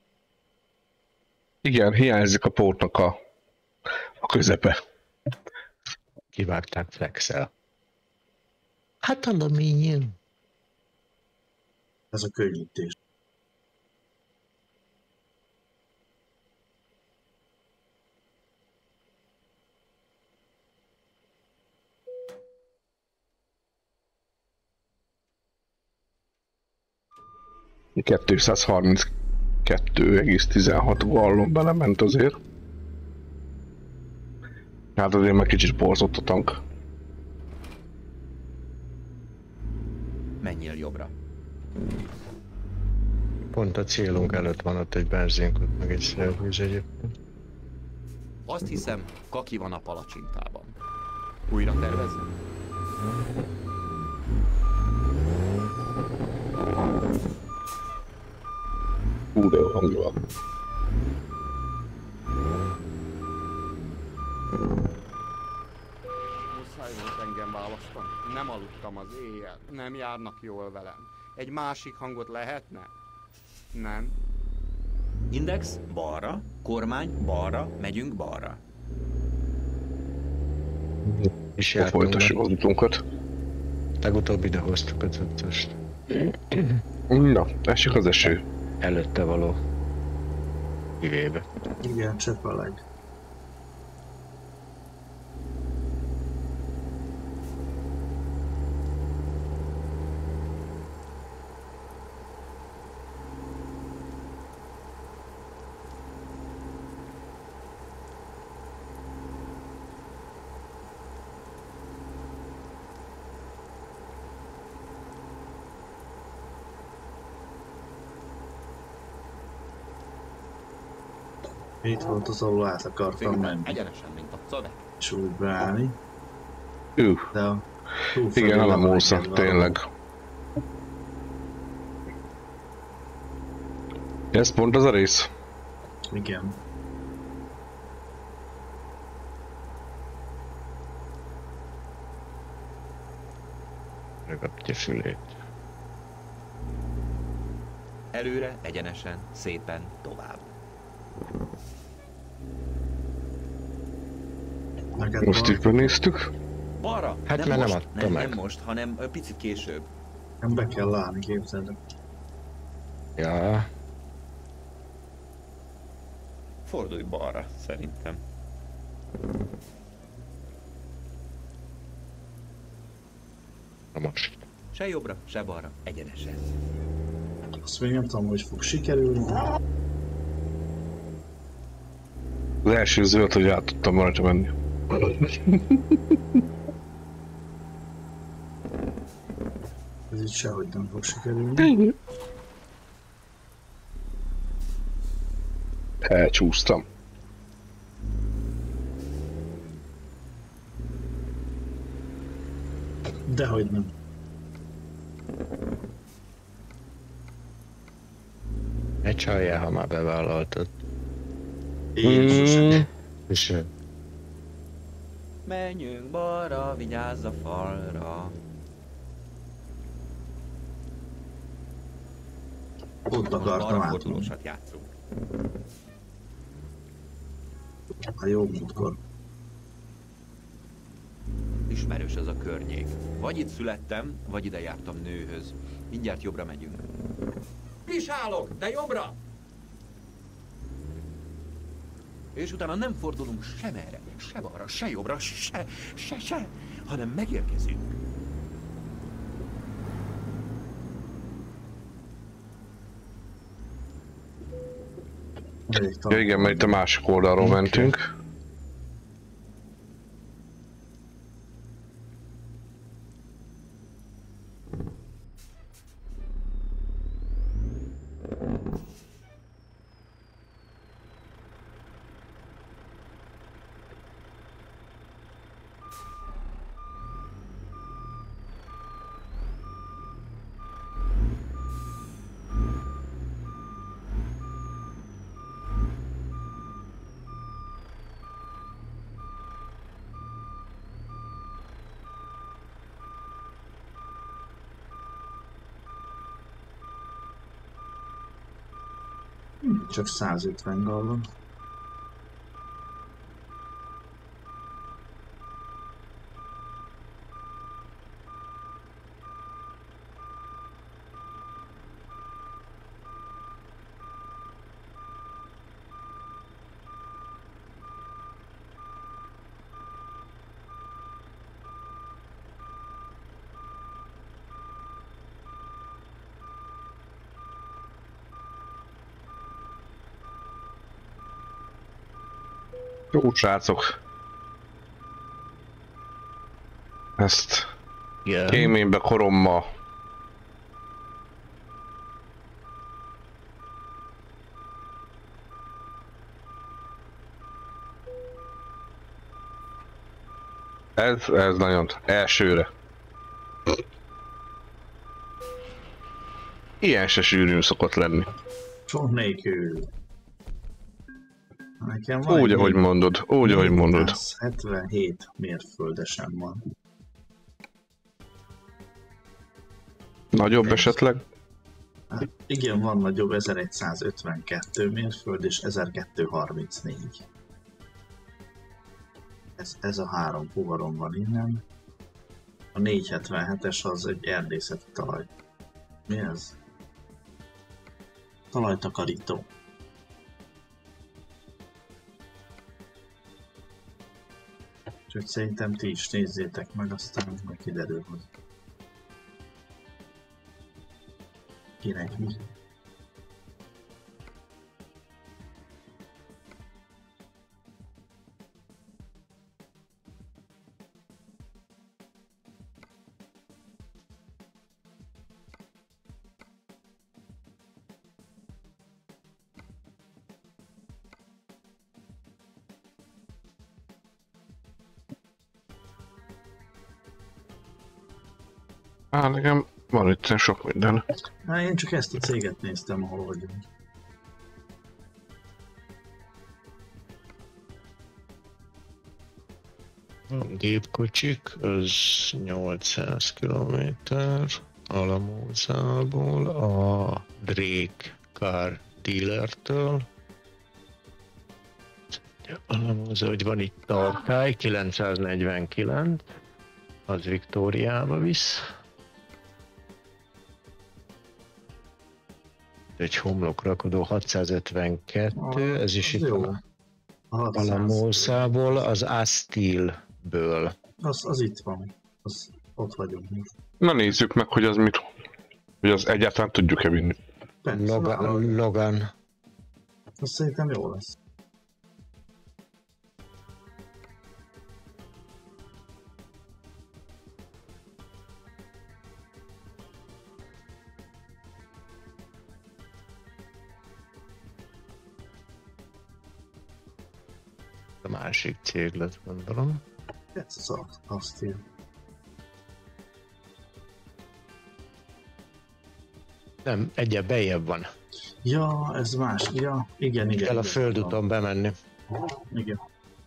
Igen, hiányzik a pótnak a, a közepe. Kivágták Flexel. Hát alumínium. Ez a könnyítés. kétszázharminckettő egész tizenhat gallon belement azért. Hát azért meg kicsit borzott a tank. Menjél jobbra. Pont a célunk előtt van ott egy benzinkút, meg egy szervíz egyébként. Azt hiszem, kaki van a palacsintában. Újra tervezzük? Hú, de jó hangja van. Nem aludtam az éjjel, nem járnak jól velem. Egy másik hangot lehetne? Nem. Index balra, kormány balra, megyünk balra. És Akkor folytassuk az utunkat. Legutóbb ide hoztuk az ötöst. Na, esik az eső. Előtte való kivébe. Igen, csepp a leg. Itt volt az, ahol át akartam menni. Egyenesen, mint a szöveg. És úgy beállni. Ő. De a Igen, Alamósza, tényleg. Ez pont az a rész? Igen. Megkapja fülét. Előre, egyenesen, szépen, tovább. Neked Most van? így benéztük. Balra! Hát nem mert nem most, adta nem, meg. nem most, hanem ö, picit később. Nem be kell állni, képzeld. Ja, Fordulj balra, szerintem. na most. Se jobbra, se balra, egyenesen. Azt még nem tudom, hogy fog sikerülni. Az első zöld, hogy át tudtam rajta menni. Ez itt sehogy nem fog sikerülni. Elcsúsztam. Dehogy nem. Ne csaljál, ha már bevállaltad. Jézusom. És ö, Menjünk balra, vigyázz a falra. Ott Most akartam balra átmenni. fordulósat játszunk. A jó múltkor. Ismerős ez a környék. Vagy itt születtem, vagy ide jártam nőhöz. Mindjárt jobbra megyünk. Is állok, de jobbra! És utána nem fordulunk sem erre, se balra, se jobbra, se, se, se, hanem megérkezünk. Elég Ja igen, mert itt a másik oldalról mentünk. Csak százötven gallon. Jó srácok. Ezt igen. kéménybe korommal. Ez, ez nagyon elsőre. Ilyen se sűrűn szokott lenni. Csont nélkül. Nekem van Úgy, egy ahogy mondod, úgy, ahogy mondod. hetvenhét mérföldesen van. Nagyobb esetleg? Hát igen, van nagyobb, ezeregyszázötvenkettő mérföld és ezerkétszázharmincnégy. Ez, ez a három fuvaron van innen. A négyszázhetvenhetes az egy erdészeti talaj. Mi ez? Talajtakarító. Úgyhogy szerintem ti is nézzétek meg, aztán majd kiderül, hogy kinek mi. Á, nekem van itt sok minden. Na, én csak ezt a céget néztem, ahol vagyunk. A gépkocsik, az nyolcszáz kilométer Alamózából a Drake Car Dealertől. Alamóza, hogy van itt tartály, kilencszáznegyvenkilenc, az Viktóriába visz. Egy homlokrakodó hatszázötvenkettő, ez is Az itt jó. van. A hatszáz. Alamózából, az Astilből. Az, az itt van. Az, ott vagyunk most. Na nézzük meg, hogy az mit... Hogy az egyáltalán tudjuk-e vinni. Persze, Logan, na, Logan. az szerintem jó lesz. A másik cég lett, gondolom. Ez az azt ír. Nem, egyel bejjebb van. Ja, ez más. Ja, igen, igen. Kell a igen. földúton bemenni. Igen.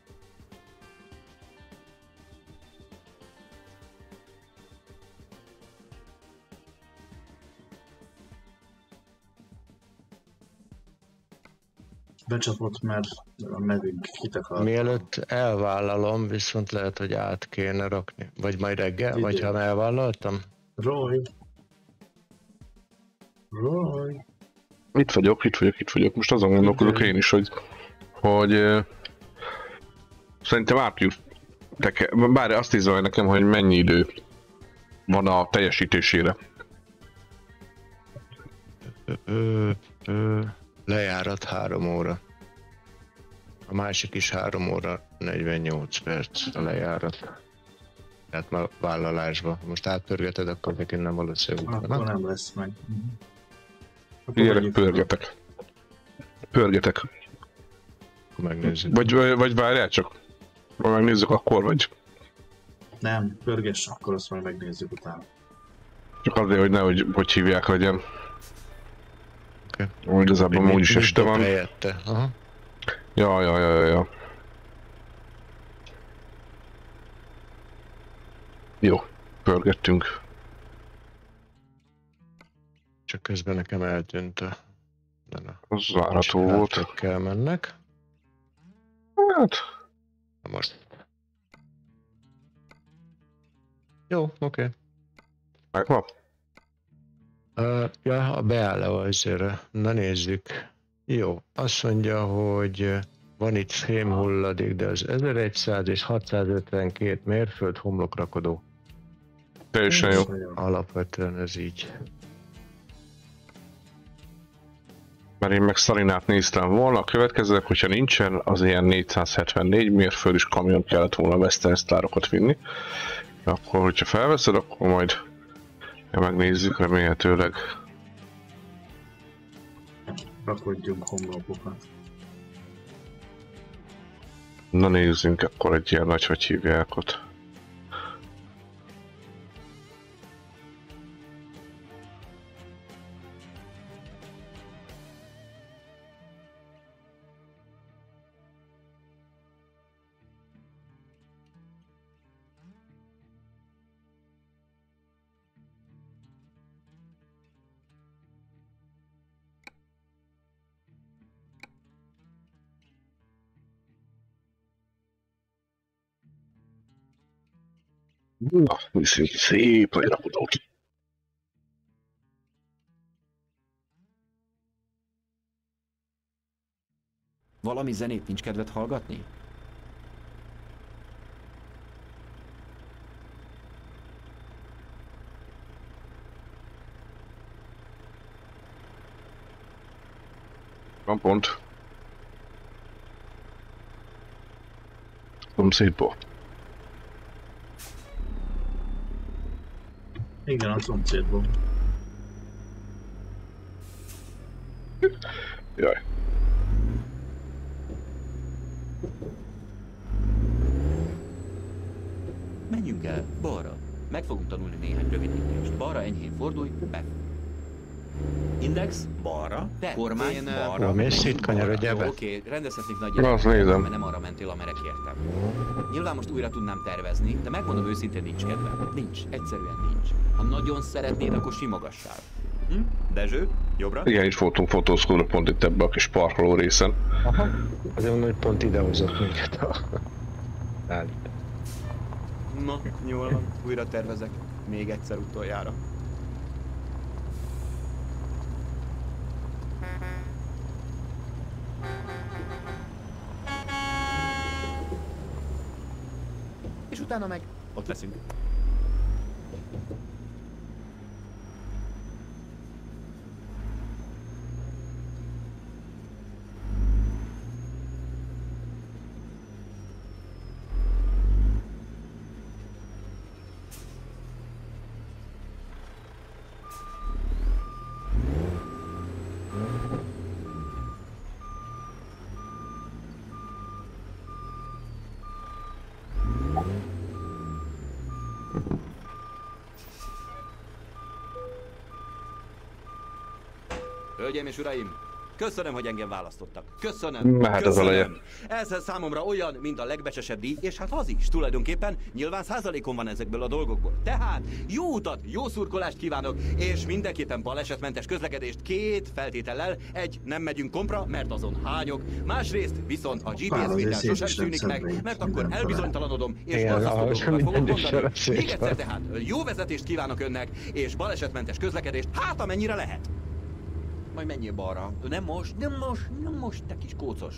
Becsapott, mert a nevünk kitakar. Mielőtt elvállalom, viszont lehet, hogy át kéne rakni. Vagy majd reggel, Idő. vagy ha elvállaltam. Roy. Roy. Itt vagyok, itt vagyok, itt vagyok. Most azon gondolkodok én is, hogy... Hogy... eh, Szerintem átjut... teke- Bár azt izolja nekem, hogy mennyi idő van a teljesítésére. Ö, ö, ö, lejárat három óra. A másik is három óra negyvennyolc perc a lejárat. Tehát már vállalásba. Most átpörgeted, akkor nekünk nem valószínű. Akkor Na? nem lesz meg. Mhm. Akkor Gyerek, vegyük pörgetek. Pörgetek. Akkor megnézzük. Vagy, vagy várjál csak. Vagy megnézzük akkor, vagy. Nem, pörgess, akkor azt majd megnézzük utána. Csak azért, hogy nehogy hogy hívják legyen. Oké. Okay. Igazából Mi- úgy is mit este dob van. helyette? Aha. Ja, ja, ja, ja, ja. Jó, pörgettünk. Csak közben nekem eltűnt a... Na, na. Az várható volt. Kell mennek. Hát, Na most. Jó, oké. Okay. megvan. Uh, ja, a beáll le azért. Na nézzük. Jó, azt mondja, hogy van itt fémhulladék, de az ezerszáz és hatszázötvenkét mérföld homlokrakodó. Teljesen jó. Alapvetően ez így. Mert én meg Szarinát néztem volna, a következőek, hogyha nincsen, az ilyen négyszázhetvennégy mérföld is kamion kellett volna Western Starokat vinni. Akkor, hogyha felveszed, akkor majd megnézzük remélhetőleg. Rakodjunk homlokokat. Na nézzünk akkor egy ilyen nagy, hogy hívják ott. Na, viszont szép nagy rakodót. Valami zenét nincs kedved hallgatni? Van pont. Szomszédból. Igen, a szomszédból. Jaj. Menjünk el, balra. Meg fogunk tanulni néhány rövidítést. Balra enyhén fordulj, be. Index, balra, te, kormány, Én, balra. Hol mész itt, kanyarodjál Jó, be? Oké, rendezhetnék nagy Na, azt nézem. mert nem arra mentél, amerre kértem. Nyilván most újra tudnám tervezni, de megmondom őszintén, nincs kedvem. Nincs, egyszerűen nincs. Ha nagyon szeretnéd, akkor simogassál. Hm? Dezső, jobbra? Igen, is voltunk fotózkodni pont itt ebbe a kis parkoló részen. Aha. Azért mondom, hogy pont ide hozott minket a... állítás. Na, jól van. Újra tervezek. Még egyszer utoljára. És utána meg ott leszünk. Hölgyeim és uraim, köszönöm, hogy engem választottak. Köszönöm. Mehet az köszönöm. eleje. Ez számomra olyan, mint a legbecsesebb díj, és hát az is tulajdonképpen nyilván százalékon van ezekből a dolgokból. Tehát jó utat, jó szurkolást kívánok, és mindenképpen balesetmentes közlekedést két feltétellel. Egy, nem megyünk kompra, mert azon hányok. Másrészt viszont a gé pé es vétel sosem szűnik meg, mert akkor elbizonytalanodom, és Igen, borzasztó ahogy dolgokat fogok minden is mondani. sor Még egyszer van. tehát, jó vezetést kívánok önnek, és balesetmentes közlekedést, hát amennyire lehet. Majd menjél balra. Nem most, nem most, nem most, te kis kócos.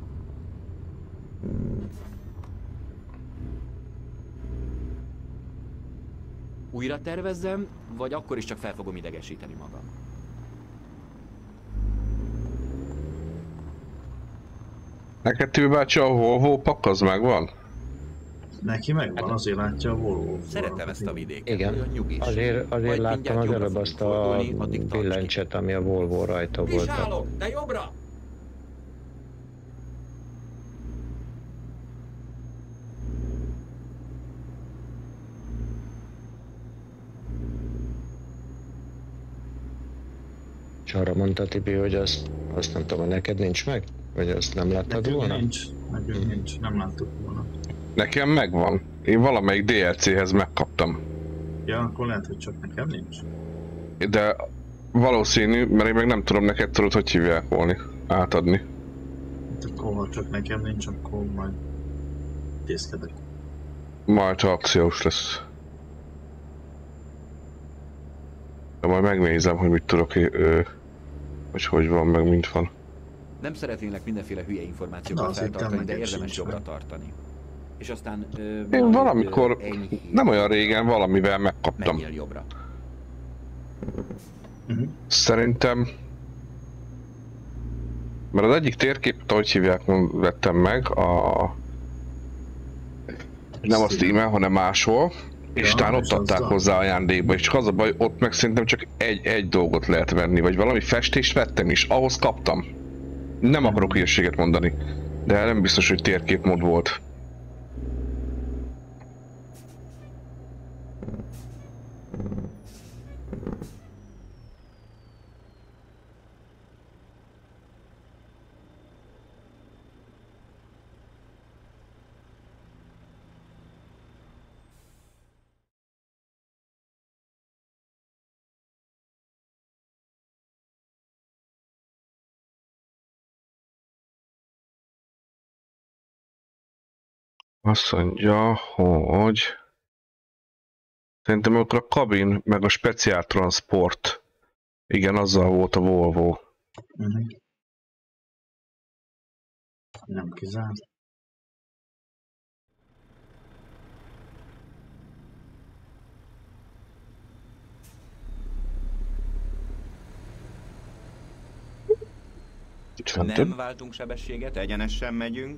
Újra tervezzem, vagy akkor is csak fel fogom idegesíteni magam? Neked Tű bácsi a Volvo pak az megvan? Neki megvan, azért látja a Volvo. Szeretem ezt a vidéket, Igen, olyan nyugis. azért, azért Majd láttam mindjárt az jobbra előbb fogunk azt a fordulni, addig tarts ki. billentyűt, ami a Volvo rajta Is volt. állok, de jobbra! És arra mondta Tibi, hogy azt, azt nem tudom, hogy neked nincs meg? Vagy azt nem láttad Nekünk volna? nincs, nekünk nincs, nem láttuk volna. Nekem megvan. Én valamelyik dé el céhez megkaptam. Ja, akkor lehet, hogy csak nekem nincs. De valószínű, mert én meg nem tudom neked tudod, hogy hívják volna átadni. Hát akkor ha csak nekem nincs, akkor majd tészkedek. Majd ha akciós lesz. De majd megnézem, hogy mit tudok, ö, hogy hogy van, meg mint van. Nem szeretnének mindenféle hülye Na, információkat azért feltartani, de nekem érdemes sincs jobbra meg. tartani. És aztán... Ö, Én majd, valamikor, ö, enyhén nem olyan régen valamivel megkaptam. menjél jobbra. Uh-huh. Szerintem... Mert az egyik térképet, ahogy hívják, mond- vettem meg, a... nem a Steam-en, hanem máshol, és Ja, talán ott és adták azzal. hozzá ajándékba, és csak az a baj, ott meg szerintem csak egy, egy dolgot lehet venni, vagy valami festést vettem is, ahhoz kaptam. Nem akarok hülyeséget mondani, de nem biztos, hogy térképmód volt. Azt mondja, hogy Szerintem akkor a kabin, meg a speciál transport. Igen, azzal volt a Volvo. Uh-huh. Nem kizárt. Itt fentebb. Nem váltunk sebességet, egyenesen megyünk.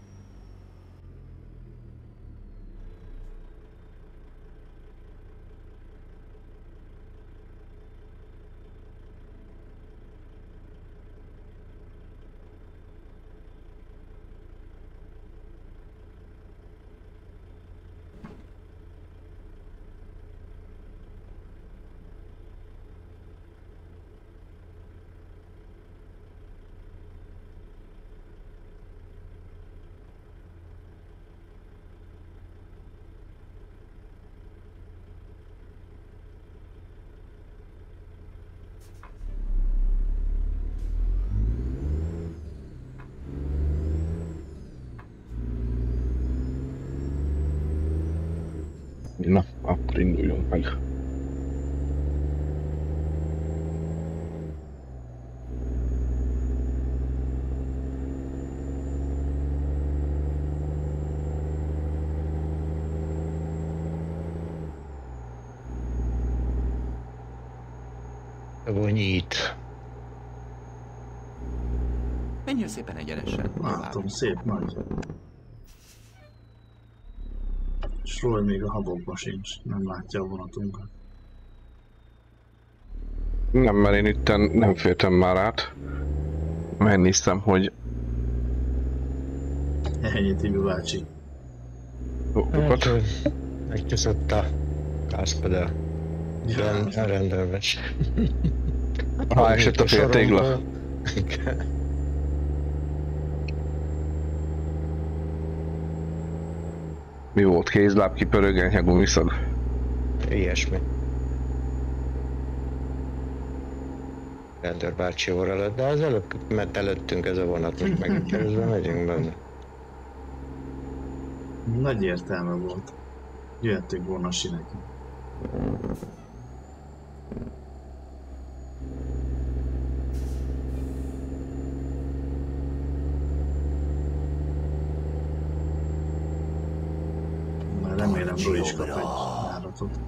Na, akkor induljunk meg. Vonyít. Menjél szépen egyenesen. Látom, szép nagy. És Roy még a habokba sincs, nem látja a vonatunkat. Nem, mert én itten nem féltem már át. Megnéztem, hogy... Ennyi Tibi bácsi. Okat. Megcsúszott a gázpedál. Ren- Rendelves. Ha esett a fél tégla. Mi volt? Kézláb kipörög, enyhe gumiszag? Ilyesmi. Rendőr bácsi óra lett, de az előbb, mert előttünk ez a vonat, most meg közben megyünk benne. Nagy értelme volt. Jöhetünk volna a sineken. Már remélem Roy is kap egy járatot.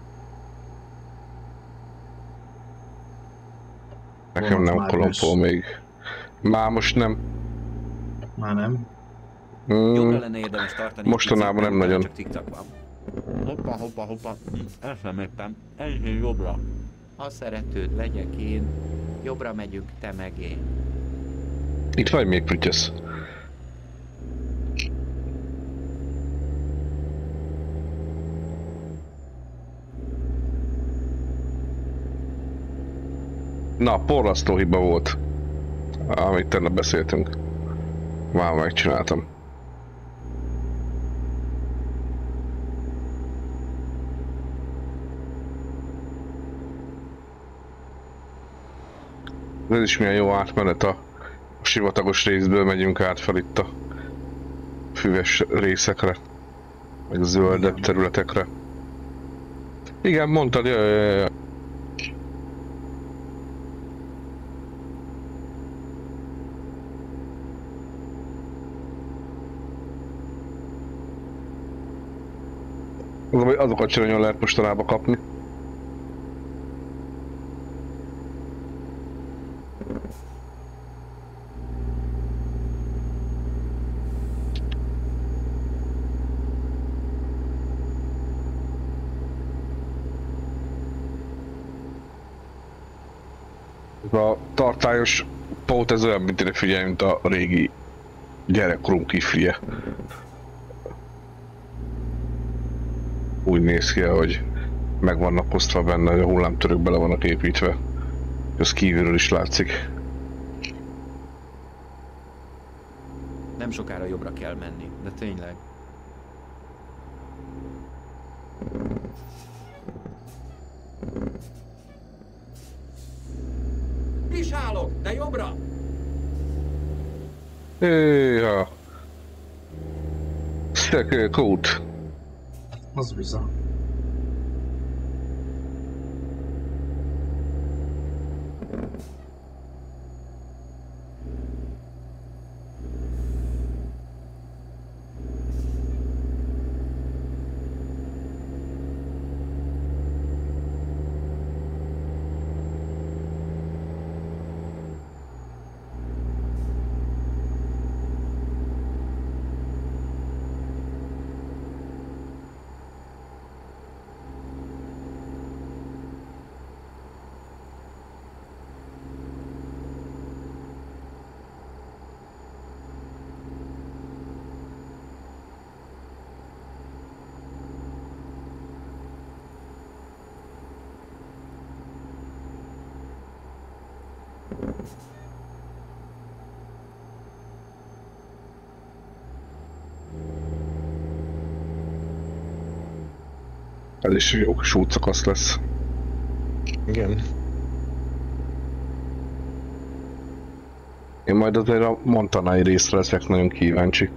Nekem nem kolompol még. Már most nem. Már nem? Jobbra Mm, lenne érdemes tartani. mostanában nem nagyon. Csak tiktak van. Hoppa, hoppa, hoppa. Eszem éppen. Enyhén jobbra. Ha szeretőd legyek én, jobbra megyünk te meg én. Itt vagy még, Prütyesz? Na, porlasztó hiba volt. Amit tenne beszéltünk. Már megcsináltam. Ez is milyen jó átmenet, a sivatagos részből megyünk át fel itt a füves részekre, meg zöldebb területekre. Igen, mondtad, jaj, jaj, jaj. Azokat sem nagyon lehet mostanában kapni. A tartályos pót ez olyan, mint ide figyelj, mint a régi gyerekkorunk kiflie. Úgy néz ki, hogy meg vannak osztva benne, hogy a hullámtörők bele vannak építve. Ez kívülről is látszik. Nem sokára jobbra kell menni, de tényleg. Is állok, de jobbra! Éha! Szekő kút! Az bizony. Ez is jó kis útszakasz lesz. Igen. Én majd azért a montanai részre leszek nagyon kíváncsi.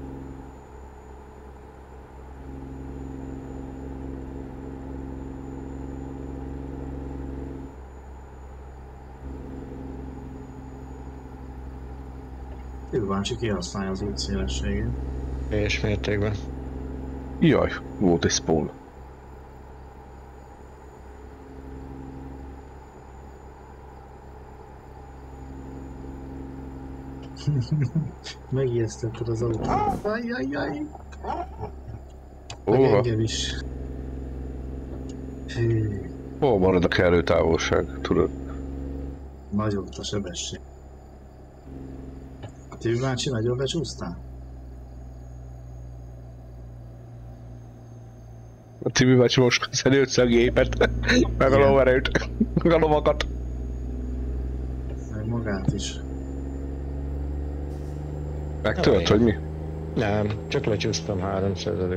Kíváncsi kihasználja az út szélességét. Teljes mértékben. Jaj, volt egy spawn. Megijesztetted az autót. Ajjajjaj! Meg Óha, engem is. Hű, hol marad a kellő távolság, tudod? nagyobb a sebesség. Tibi bácsi, nagyon becsúsztál? A Tibi bácsi most szedi össze a gépet, meg a Igen. loverőt, meg a lovakat. Meg magát is. Megtölt, vagy mi? Nem, csak lecsúsztam háromszázalék.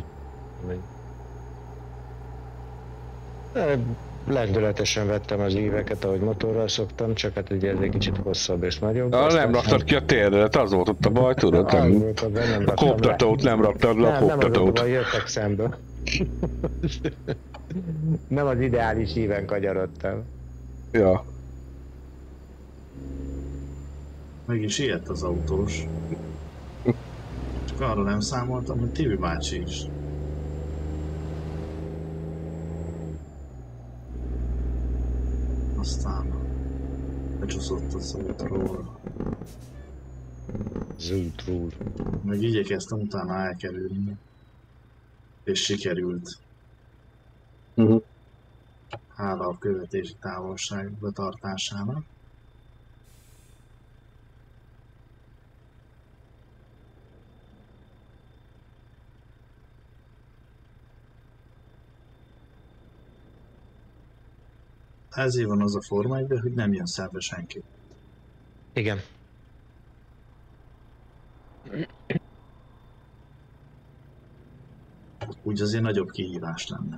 Lendületesen vettem az íveket, ahogy motorral szoktam, csak hát ugye ez egy kicsit hosszabb és nagyobb. Ah, Aztán nem raktad ki a térdet, az volt ott a baj, tudod? Az Nem. volt, de nem A raktam le. koptatót nem raktad le, a Nem, nem az koptatót. a jöttek szembe. Nem az ideális íven kanyarodtam. Ja. Meg is ilyet az autós. Csak arra nem számoltam, hogy Tibi bácsi is. Aztán becsúszott az útról. Zútrúl. Meg igyekeztem utána elkerülni. És sikerült. Uh-huh. Hála a követési távolság betartásának. Ezért van az a Forma egyben, hogy nem jön szembe senki. Igen. Úgy azért nagyobb kihívás lenne.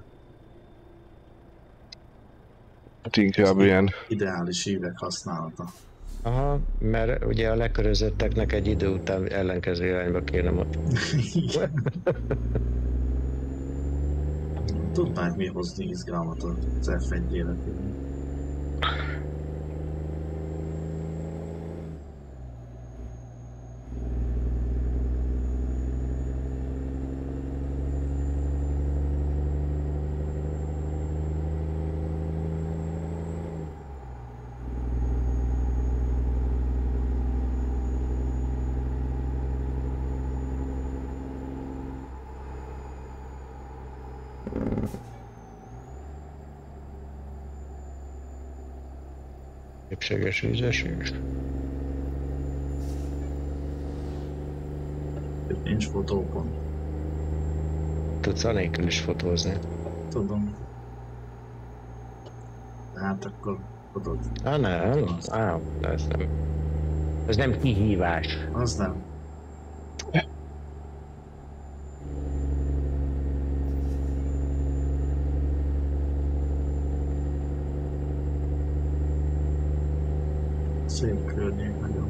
Hát inkább ilyen. Ideális ívek használata. Aha, mert ugye a lekörözötteknek egy idő után ellenkező irányba kéne mozdulni. Tudnánk mi hozni izgalmat az ef egy életében. Épséges vízesés. Nincs fotópont. Tudsz anélkül is fotózni. Tudom. Hát akkor tudod. Á, nem, á, ez nem. Ez nem kihívás. Az nem. Szép környék nagyon.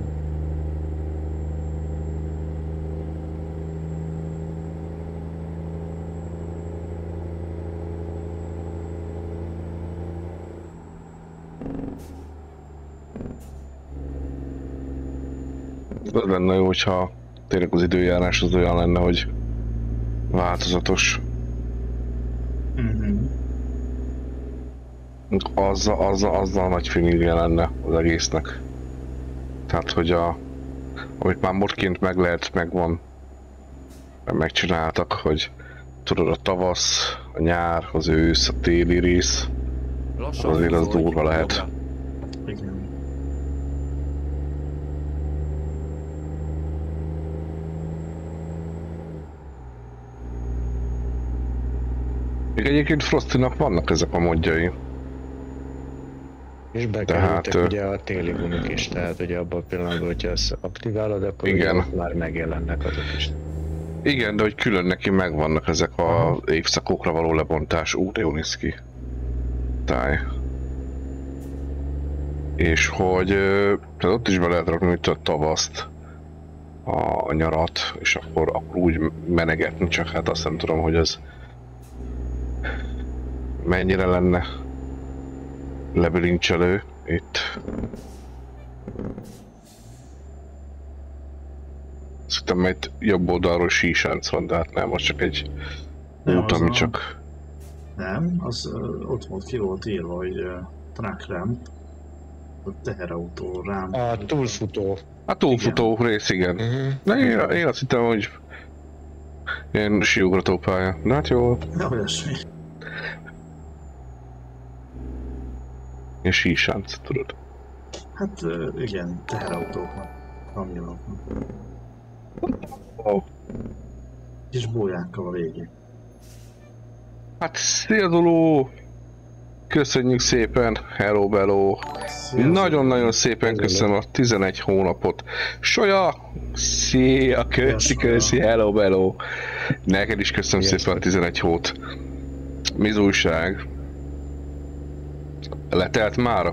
Az lenne jó, hogyha tényleg az időjárás az olyan lenne, hogy változatos. Mhm. Azzal, azzal, azzal nagy feelingje lenne az egésznek. Tehát, hogy a, amit már modként meg lehet, megvan, megcsináltak, hogy tudod, a tavasz, a nyár, az ősz, a téli rész, Lassan azért az húzódj durva lehet. jobbra. Igen. Még egyébként Frostynak vannak ezek a modjai. És bekerültek tehát, ugye a téli gumik is, tehát ugye abban a pillanatban, hogyha ezt aktiválod, akkor igen. Már megjelennek azok is. Igen, de hogy külön neki megvannak ezek az évszakokra való lebontás, ú, de jól néz ki. Táj. És hogy tehát ott is be lehet rakni, mint a tavaszt, a nyarat, és akkor, akkor úgy menegetni, csak hát azt nem tudom, hogy ez mennyire lenne lebilincselő itt. Szerintem itt jobb oldalról sísánc van, de hát nem, az csak egy nem, út, ami a... csak... Nem, az uh, ott volt, ki volt írva, hogy uh, truck ramp, a teherautó rám. A túlfutó. A túlfutó igen. Rész, igen. Uh-huh. De én, én azt hittem, hogy ilyen síugratópálya. De hát jó. Nem olyasmi. Ilyen sísánc, tudod. Hát uh, igen, teherautóknak, kamionoknak. Oh. Kis bójákkal a végén. Hát szia Zulu! Köszönjük szépen, hello bello! Nagyon-nagyon szépen köszönöm a tizenegy hónapot. Solya! Szia! Köszi, köszi, hello bello! Neked is köszönöm yes. szépen a tizenegy hót. Mi az újság? Letelt már?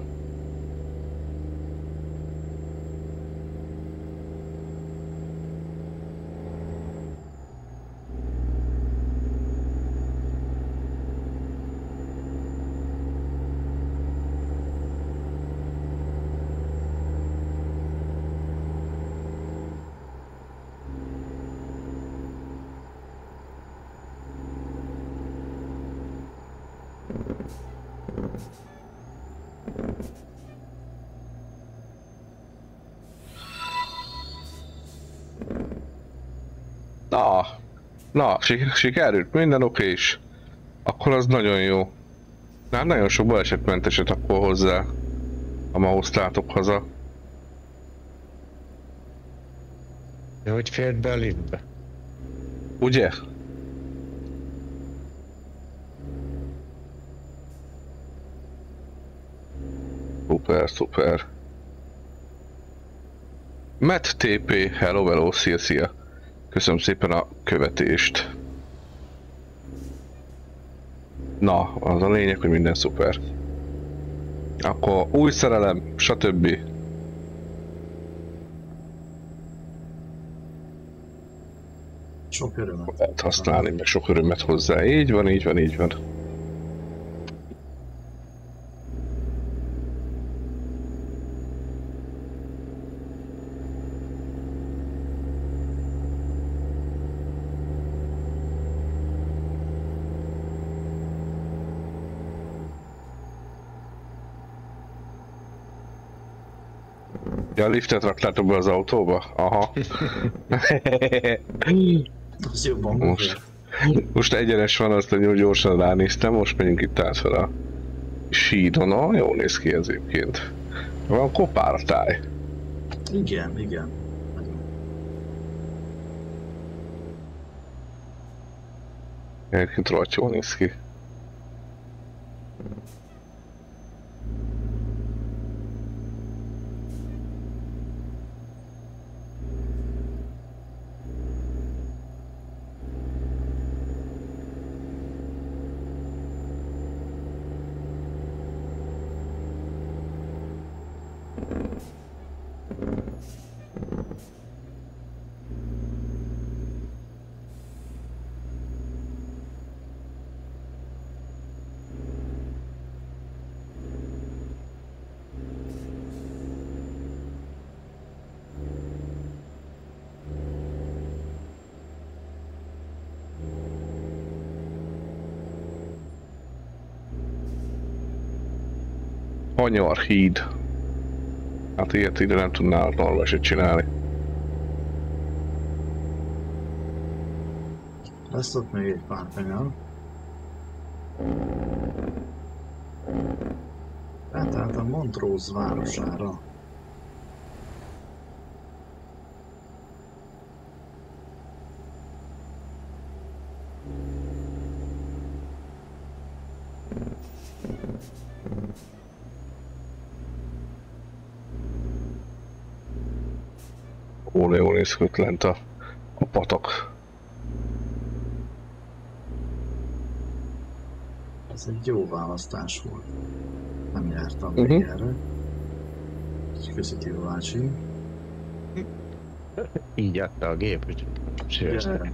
Na, na, sikerült, minden oké is. Akkor az nagyon jó. Nem, nagyon sok balesetmenteset akkor hozzá, ha ma hoztátok haza. De hogy fért be a liftbe? Ugye? Szuper, szuper. Matt té pé, hello, hello, szia, szia. Köszönöm szépen a követést. Na, az a lényeg, hogy minden szuper. Akkor új szerelem, stb. Sok örömet. Lehet használni, meg sok örömet hozzá. Így van, így van, így van. Ja, a liftet raktátok be az autóba? Aha. Az jobban most, most egyenes van, azt hogy gyorsan ránéztem, most megyünk itt át fel a sídon. Ah, jól néz ki ez egyébként. Van kopár a táj. Igen, igen. Egyébként rohadt jól néz ki. Anyar híd. Hát ilyet ide nem tudnál normálisan csinálni. Lesz ott még egy pár penyal. Tehát a Montrose városára. Óra jól néz ki, lent a, a patak. Ez egy jó választás volt. Nem jártam uh-huh. még erre. Köszi Tilvácsi. Így adta a gép, hogy sírtam.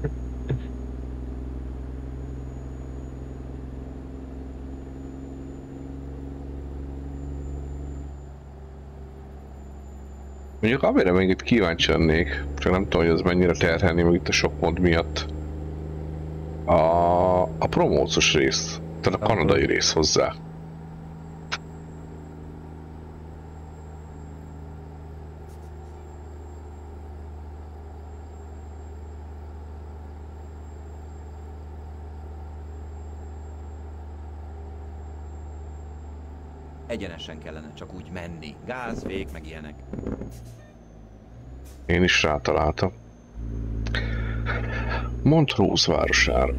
Mondjuk amire még itt kíváncsi lennék, csak nem tudom, hogy ez mennyire terhelni meg itt a sok pont miatt. A, a promóciós rész, tehát a kanadai rész hozzá. Egyenesen kellene csak úgy menni. Gáz, fék, meg ilyenek. Én is rátaláltam. Montrose városára.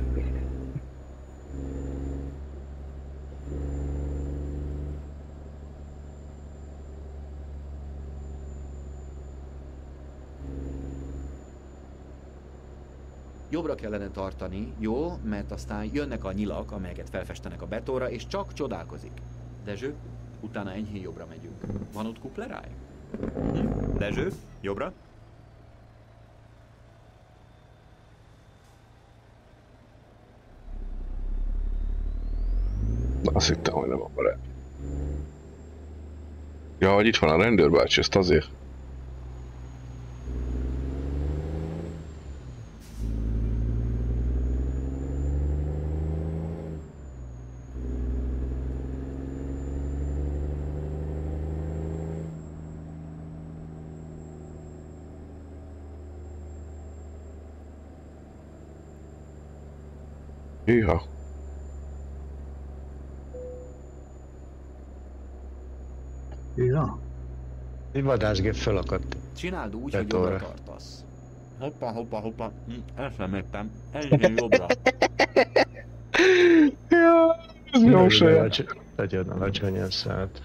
Jobbra kellene tartani, jó, mert aztán jönnek a nyilak, amelyeket felfestenek a betonra, és csak csodálkozik. Dezső, utána enyhén jobbra megyünk. Van ott kupleráj? Hm? Dezső, jobbra? Azt hittem, hogy nem akar el. Ja, hogy itt van a rendőrbácsi, ezt azért. Hűha. Ja. Egy vadászgép felakadt. Csináld úgy, Betonra. hogy jobbra tartasz. Hoppa, hoppa, hoppa. Hm, elfelejtettem. Enyhén jobbra. Ja, ez jó saját. Nagyon alacsonyan szállt.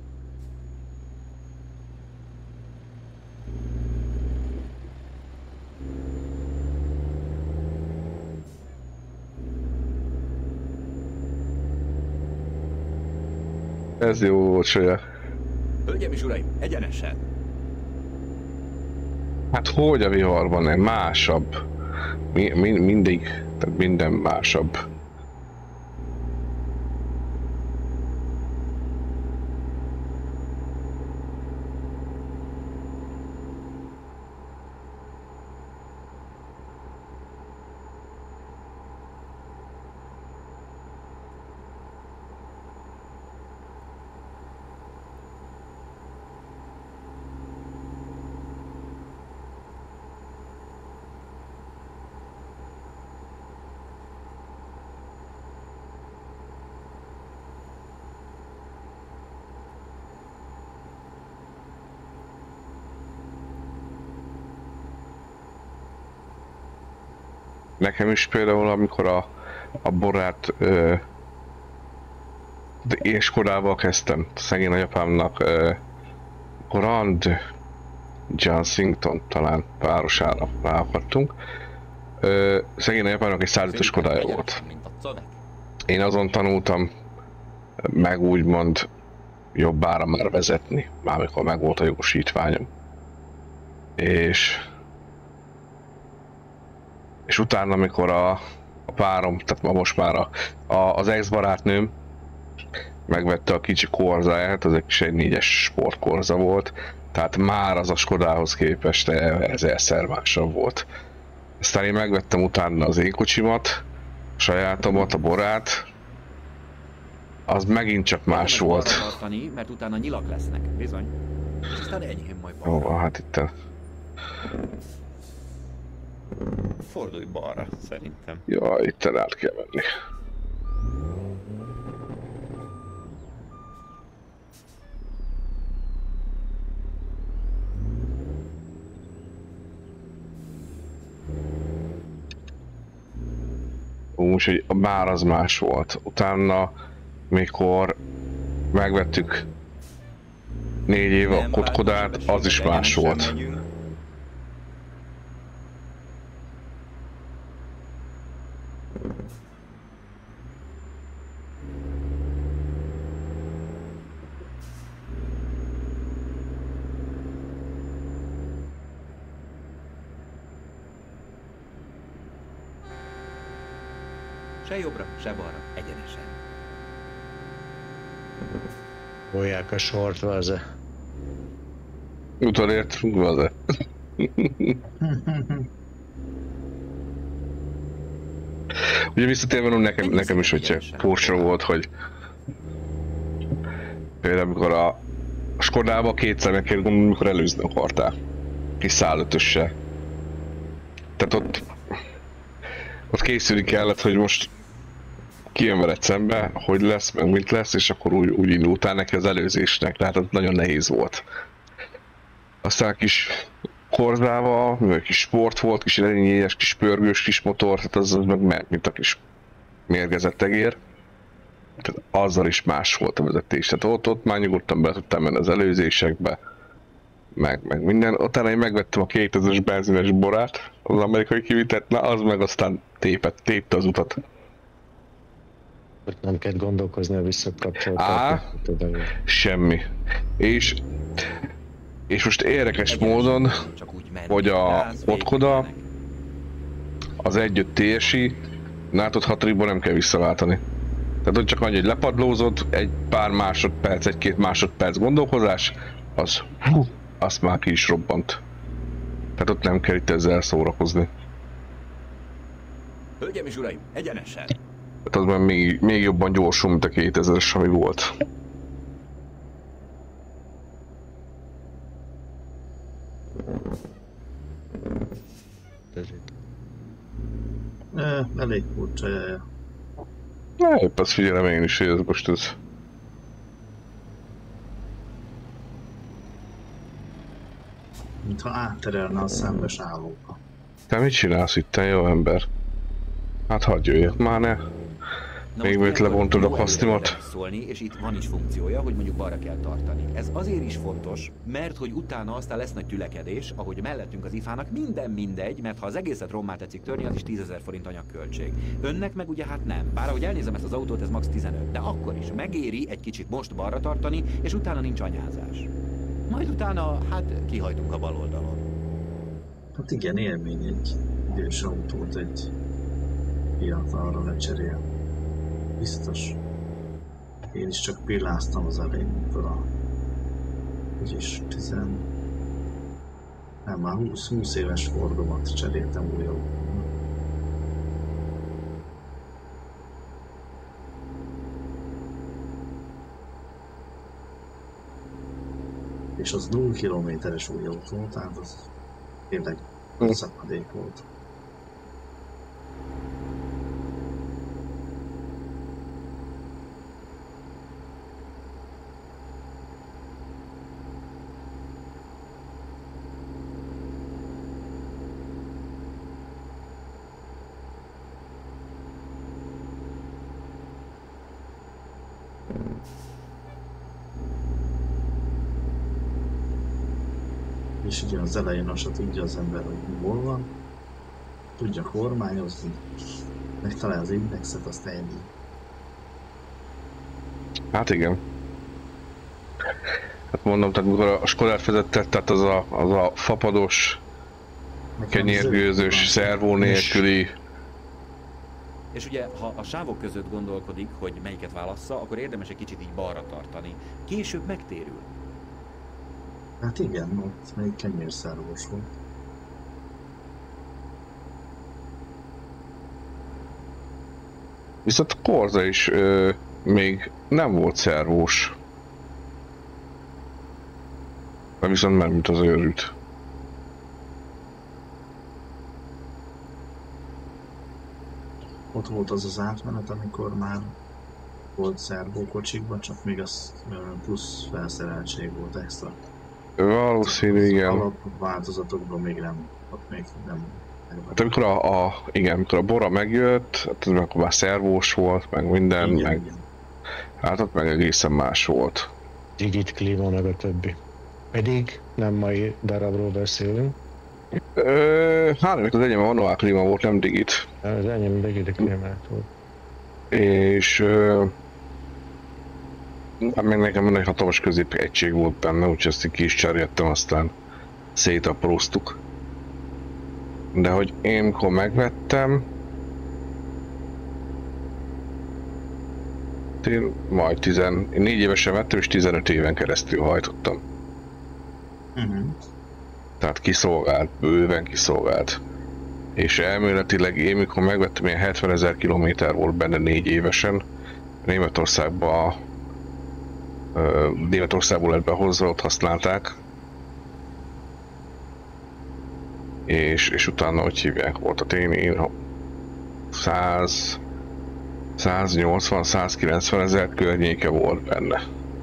Ez jó volt saját. Hölgyeim és uraim, egyenesen. Hát hogy a viharban nem? Másabb. Mi, mi, mindig, tehát minden másabb. Nekem is például, amikor a, a borát ö, de én Skodával kezdtem, szegény nagyapámnak ö, Grand Johnsington talán városára ráakadtunk. Ö, szegény nagyapámnak egy száz ötös Skodája volt. Én azon tanultam meg úgymond jobbára már vezetni, már amikor meg volt a jogosítványom. És És utána, amikor a, a párom, tehát ma most már a, a, az ex-barátnőm megvette a kicsi korzáját, az egy kis egy négyes sportkorza volt, tehát már az a Skodához képest ezerszer másabb volt. Aztán én megvettem utána az én kocsimat, a sajátomat, a borát, az megint csak más volt. Tartani, mert utána nyilak lesznek, bizony. És aztán enyhén majd Ó, oh, hát itten. Fordulj balra, szerintem. Ja, itten át kell menni. Úgyhogy már az más volt. Utána, mikor megvettük négy éve a Kotkodát, az is más volt. Se jobbra, se balra, egyenesen. Hol a sort, vaze. Utolért, vaze. Ugye visszatérve nekem, nekem is, hogyha furcsa volt, hogy például amikor a Skodába kétszer megkért gondolni, amikor előzni akartál. Kis szállötössel. Tehát ott, ott készülni kellett, hogy most kijön veled szembe, hogy lesz, meg mit lesz, és akkor úgy, úgy indultál neki az előzésnek, tehát az nagyon nehéz volt. Aztán kis Korzával, mivel kis sport volt, kis erényélyes, kis pörgős, kis motor, tehát az, az meg ment, mint a kis mérgezett egér. Tehát azzal is más volt a vezetés, tehát ott, ott már nyugodtan be tudtam menni az előzésekbe, meg, meg minden. Utána én megvettem a kétezres benzines borát, az amerikai kivitelt, na az meg aztán tépett, tépte az utat. Ott nem kell gondolkozni a visszakapcsolódásra. Á, semmi. És, és most érdekes módon, hogy a Otkoda, az egy öt té es i, látod hatodikból nem kell visszaváltani. Tehát ott csak annyi, hogy lepadlózod, egy pár másodperc, egy-két másodperc gondolkozás, az, hú, azt már ki is robbant. Tehát ott nem kell itt ezzel szórakozni. Hölgyeim és uraim, egyenesen! Tehát az már még, még jobban gyorsul, mint a kétezres, ami volt. E, elég furcsa jaja. Na, épp azt figyelem én is, hogy ez most ez... Mintha átterelne a szembes állóba. Te mit csinálsz itt, te jó ember? Hát hagyj jöjjek már ne. Még mielőtt lebontod a kasztimot. Szólni, és itt van is funkciója, hogy mondjuk balra kell tartani. Ez azért is fontos, mert hogy utána aztán lesz nagy tülekedés, ahogy mellettünk az ifának minden mindegy, mert ha az egészet rommá tetszik törni, az is tízezer forint anyagköltség. Önnek meg ugye hát nem. Bár ahogy elnézem ezt az autót, ez max. tizenöt, de akkor is megéri egy kicsit most balra tartani, és utána nincs anyázás. Majd utána, hát kihajtunk a bal oldalon. Hát igen, élmény egy idős autót egy fiatalra lecserélni. Biztos. Én is csak pilláztam az elején, amikor a... Úgyis tizen... Nem, már húsz éves Fordomat cseréltem új autóra. És az nulla kilométeres új autó, tehát az tényleg szakadék volt. És ugye az elején azt tudja az ember, hogy hol van, tudja kormányozni, megtalálja az indexet, azt ennyi. Hát igen. Hát mondom, tehát amikor a Skodát vezetett, tehát az a, az a fapados, kenyérgőzős, szervó nélküli... És ugye, ha a sávok között gondolkodik, hogy melyiket válassza, akkor érdemes egy kicsit így balra tartani. Később megtérül. Hát igen, ott még kenyérszervós volt. Viszont a Korza is ö, még nem volt szervós. De viszont már mint az őrült. Ott volt az az átmenet, amikor már volt szervókocsikban, csak még az plusz felszereltség volt extra. Valószínű, igen. Alapváltozatokban még nem, ott még nem. Hát amikor a, a, igen, amikor a Bora megjött, hát akkor már szervós volt, meg minden, Igen, meg... igen. Hát ott meg egészen más volt. Digit klíma meg a többi. Pedig nem mai darabról beszélünk. Ö, hát az enyém a manuál klíma volt, nem digit. Az enyém digit klímát volt. És... Ö, hát még nekem egy hatalmas közép egység volt benne, úgyhogy ezt így ki is cseréltem, aztán szétapróztuk. De hogy én mikor megvettem... Én majd tizennégy évesen vettem, és tizenöt éven keresztül hajtottam. Uh-huh. Tehát kiszolgált, bőven kiszolgált. És elméletileg én mikor megvettem, ilyen hetvenezer kilométer volt benne négy évesen. Németországban, Németországból lett behozva, ott használták. És, és utána, hogy hívják, volt a én, én száz, száznyolcvan, százkilencven ezer környéke volt benne.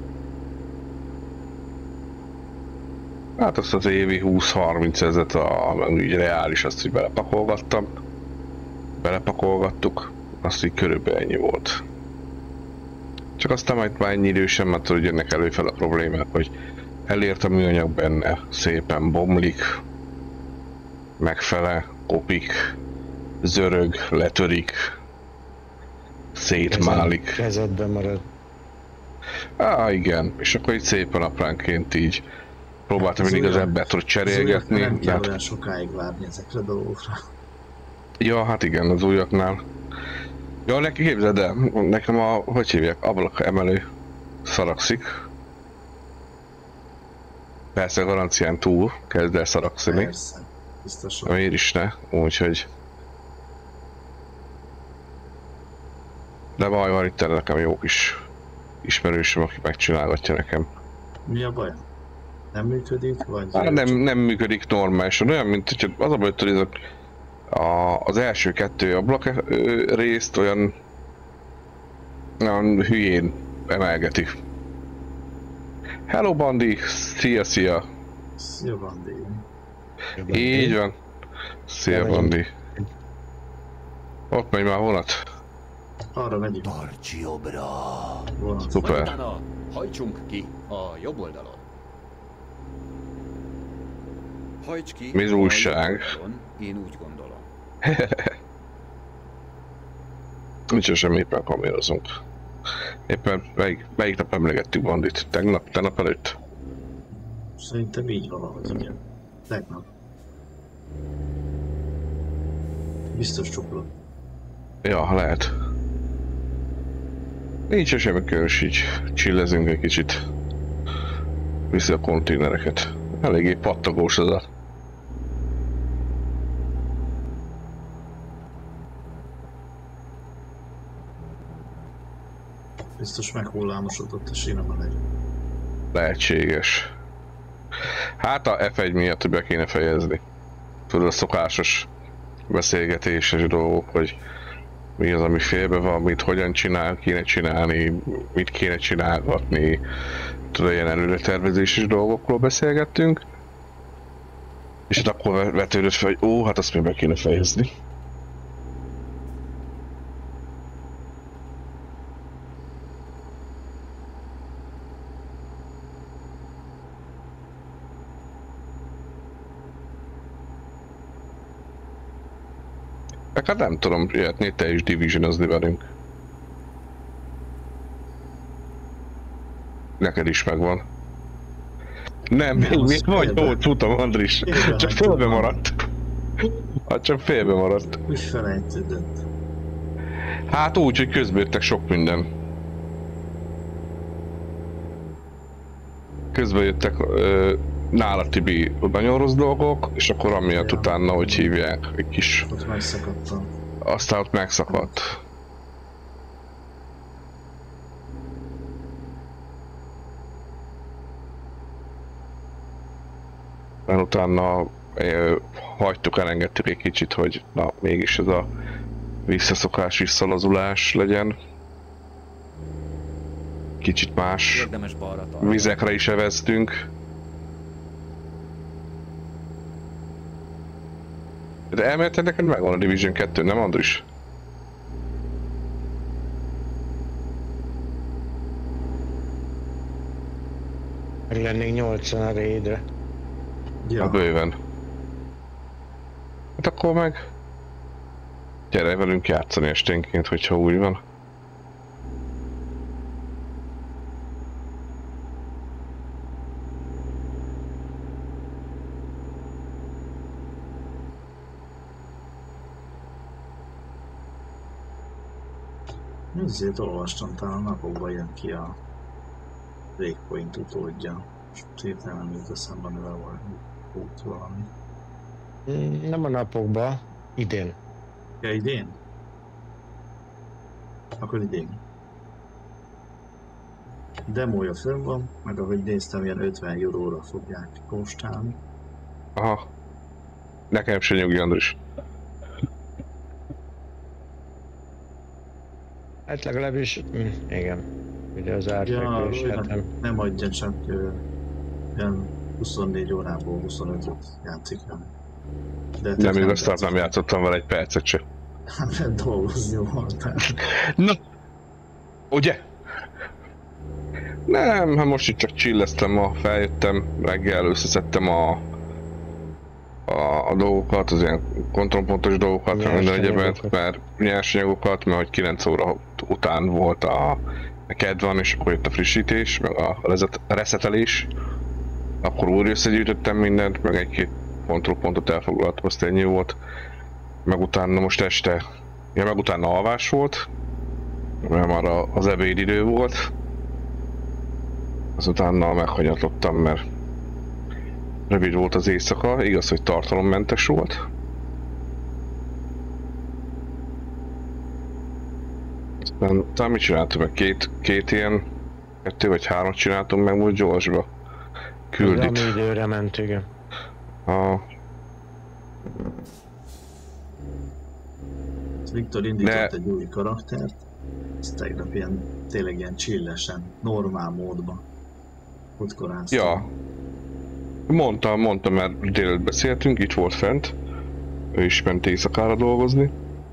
Hát azt az évi húsz-harminc ezet, a, úgy reális, azt, hogy belepakolgattam. Belepakolgattuk, azt így körülbelül ennyi volt. Csak aztán majd már ennyi idősen, mert hogy jönnek előfel a problémák, hogy elért a műanyag benne, szépen bomlik, megfele, kopik, zörög, letörik, szétmálik. Kezedben marad. Á, igen, és akkor így szépen apránként így próbáltam mindig az embert, hogy cserélgetni. Nem kell hát... olyan sokáig várni ezekre a dolgokra. Ja, hát igen, az újaknál. Ja, neki képzeld el, nekem a, hogy hívják, ablak emelő szarakszik. Persze a garancián túl kezd el szarakszani. Persze, biztosan. Miért is ne, úgyhogy... De baj van, itt nekem jó kis ismerősöm, aki megcsinálgatja nekem. Mi a baj? Nem működik, vagy... Hát nem, nem működik normálisan, olyan, mint hogy az a baj, hogy ezek a, az első kettő ablak ö, részt olyan, olyan hülyén emelgeti. Hello Bandi, szia szia! Szia Bandi! Így van. Szia Bandi. Ott megy már vonat. Arra megyünk. Tarts jobbra! Vonat. Szuper. Utána hajtsunk ki a jobb oldalon. Hajts ki Mi az a újság? jobb oldalon, én úgy gondolom. Nincs semmi, éppen kamérozunk. Éppen melyik, melyik nap emlegettük Bandit? Tegnap? Tegnap előtt? Szerintem így valahogy, igen. Tegnap. Biztos csuklott. Ja, lehet. Nincs semmi különös, így chillezünk egy kicsit. Viszi a konténereket. Eléggé pattogós az a... Biztos meghullámosodott a sinema megy. Lehetséges. Hát a ef egy miatt, hogy be kéne fejezni. Tudod, a szokásos beszélgetéses dolgok, hogy mi az, ami félbe van, mit hogyan csinál, kéne csinálni, mit kéne csinálgatni. Tudod, ilyen előretervezéses dolgokról beszélgettünk. És hát akkor vetődött fel, hogy ó, hát azt még be kéne fejezni. Meg hát nem tudom, jöhetnél te is divisionozni velünk. Neked is megvan. Nem, még még vagy jó, tudtam, Andris. Csak félbe maradt. Hát csak félbe maradt. Úgy felejtődött. Hát úgy, hogy közben jöttek sok minden. Közben jöttek ö, nála Tibi nagyon rossz dolgok, és akkor amiatt ja. Utána, hogy hívják, egy kis... Ott megszakadtam. Aztán ott megszakadt. Mert utána ö, hagytuk, elengedtük egy kicsit, hogy na, mégis ez a visszaszokás, visszalazulás legyen. Kicsit más Érdemes balra tartani. vizekre is eveztünk. De elméleted neked megvan a Division kettő, nem Andris? Meg lennénk nyolcvan a raidre. Ja, A bőven. Hát akkor meg... Gyere velünk játszani esténként, hogyha úgy van. Ezért olvastam, talán napokban jön ki a Breakpoint utódja. Most hirtelen nem jut eszembe, mivel volt út valami. Mm, Nem a napokban, idén. Ja, idén? Akkor idén. Demója fönn van, meg ahogy néztem, ilyen ötven euróra fogják kóstálni. Aha. Nekem se nyugi, Andris. Hát legalábbis, mm, igen. Ugye az Ja, árfekvés, hát nem, nem. nem adja, csak ö, ilyen huszonnégy órából huszonötöt játszik rá. De Nem igaz, tart nem játszottam vele egy percet se. Hát nem dolgozni voltál. Na! Ugye? Nem, hát most itt csak chilleztem ma, feljöttem, reggel összeszedtem a, a, a dolgokat, az ilyen kontrollpontos dolgokat, minden egyebet, mert nyersanyagokat, mert hogy kilenc óra után volt a, a kedv van, és akkor jött a frissítés, meg a rezet, reszetelés. Akkor újra összegyűjtöttem mindent, meg egy-két kontrollpontot elfoglaltam, azt ennyi volt. Meg utána most este, ja meg utána alvás volt, mert már az ebédidő volt. Azutána meghanyatlottam, mert rövid volt az éjszaka, igaz, hogy tartalommentes volt. Aztán talán mit csináltam meg? Két, két ilyen, kettő vagy három csináltam meg most gyorsba. Küldit. Ami időre ment, igen. A... Viktor indított De- egy új karaktert, ez tegnap ilyen, tényleg ilyen chillesen, normál módban. Utkoráztam. Ja. Mondtam, mondtam, mert délelőtt beszéltünk, itt volt fent. Ő is ment éjszakára dolgozni.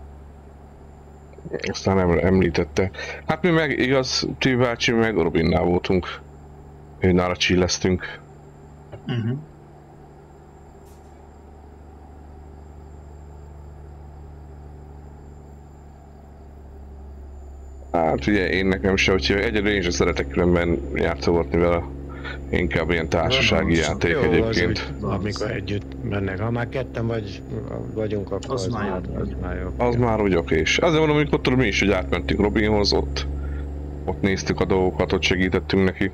Aztán em említette. Hát mi meg igaz, Tibi bácsi meg Robinnál voltunk. Ő nála chilleztünk. Uh-huh. Hát ugye én nekem se, hogyha egyedül én sem szeretek különben játszogatni vele. Inkább ilyen társasági Van, játék Jó, az egyébként. úgy, amikor együtt mennek. Ha már ketten vagy, vagyunk, akkor Az az, már már, jó. az már jó. Az már úgy okés. Azért mondom, hogy ott mi is, hogy átmentünk Robinhoz, ott, ott néztük a dolgokat, ott segítettünk neki.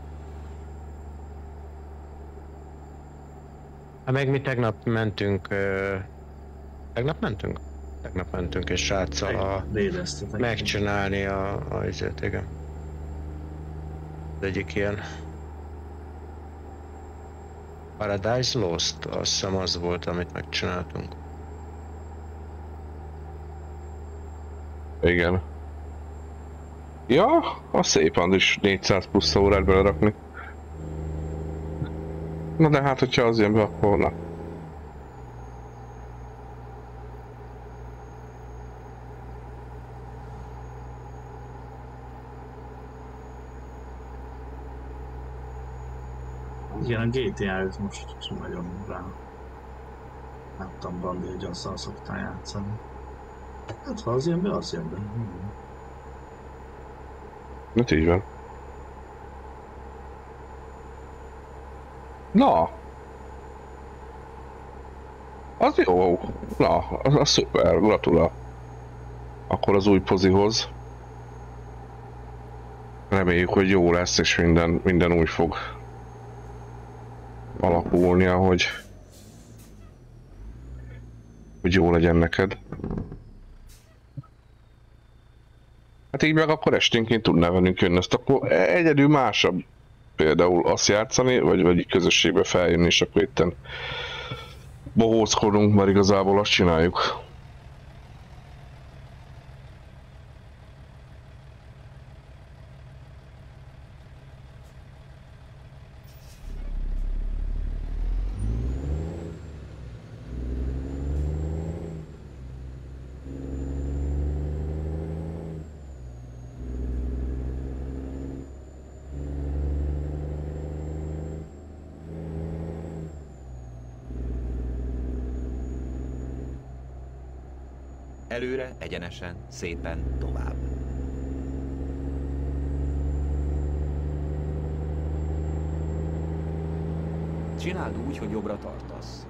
Hát meg mi tegnap mentünk, ö, tegnap mentünk? Tegnap mentünk és sráccal a, Lédeztetek. megcsinálni a, a izét, igen. Az egyik ilyen Paradise Lost, azt hiszem az volt, amit megcsináltunk. Igen. Ja, az szép Andris, négyszáz plusz órát belerakni. Na de hát, hogyha az jön be, akkor na. Igen, a gé té á-t most nagyon rá. Láttam Bandi, hogy azzal szoktál játszani. Hát ha az jön be, az jön be. Hmm. Hát így van. Na! Az jó! Na, az, az szuper, gratulál. Akkor az új pozihoz. Reméljük, hogy jó lesz, és minden, minden úgy fog alakulni, ahogy hogy jó legyen neked. Hát így meg akkor esténként tudnál velünk jönni, azt akkor egyedül másabb például azt játszani, vagy, vagy közösségbe feljönni, és akkor itten bohózkodunk, mert igazából azt csináljuk. Előre, egyenesen, szépen, tovább. Csináld úgy, hogy jobbra tartasz.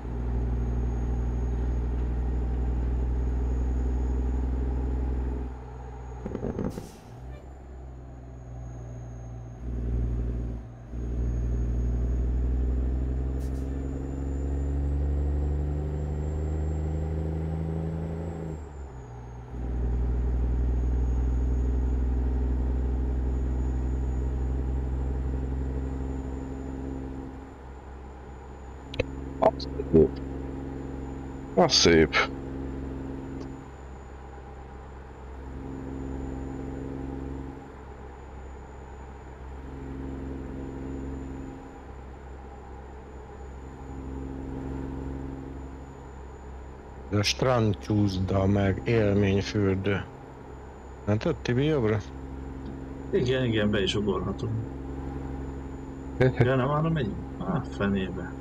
Az szép. A strandcsúszda meg élményfürdő. Nem tudod, Tibi, jobbra? Igen, igen, be is ugorhatunk. Ja, nem arra megyünk? Á, fenébe.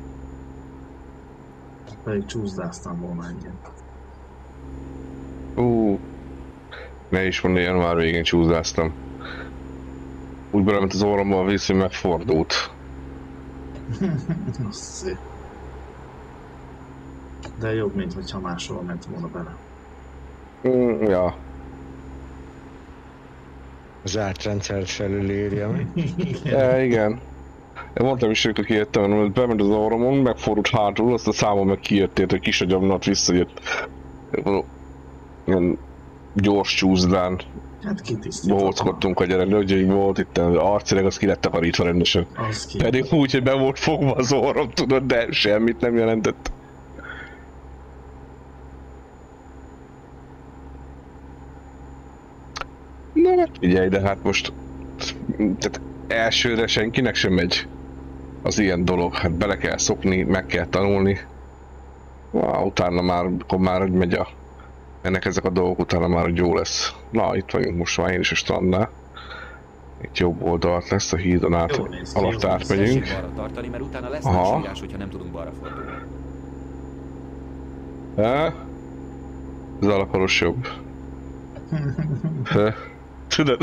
Pedig csúszdáztam volna egyet. Ú, ne is mondani, január végén csúszdáztam. Úgy belement az orromba a víz, hogy megfordult. Az szép. De jobb, mint hogyha máshol ment volna bele. Mm, ja. Az átrendszer felülírja mi? E, igen. Én mondtam is, hogy kijöttem, hogy bement az orromon, megfordult hátul, azt a számon meg kijöttél, hogy kis agyamnat visszajött. Ilyen gyors csúszdán. Hát kitisztítottam. Bohóckodtunk a gyerek, hogy volt itt arcileg, az ki lett takarítva rendesen. Pedig úgy, hogy be volt fogva az orrom, tudod, de semmit nem jelentett. Na, hát figyelj, de hát most... Tehát elsőre senkinek sem megy az ilyen dolog. Hát bele kell szokni, meg kell tanulni. Wow, utána már, akkor már hogy megy a... Ennek ezek a dolgok, utána már hogy jó lesz. Na, itt vagyunk most már én is a strandnál. Itt jobb oldalt lesz, a hídon át, alatt átmegyünk. Balra tartani, mert utána lesz Aha. nagy sírás, hogyha nem tudunk balra fordulni. He? Ez alakaros jobb. He? Tudod?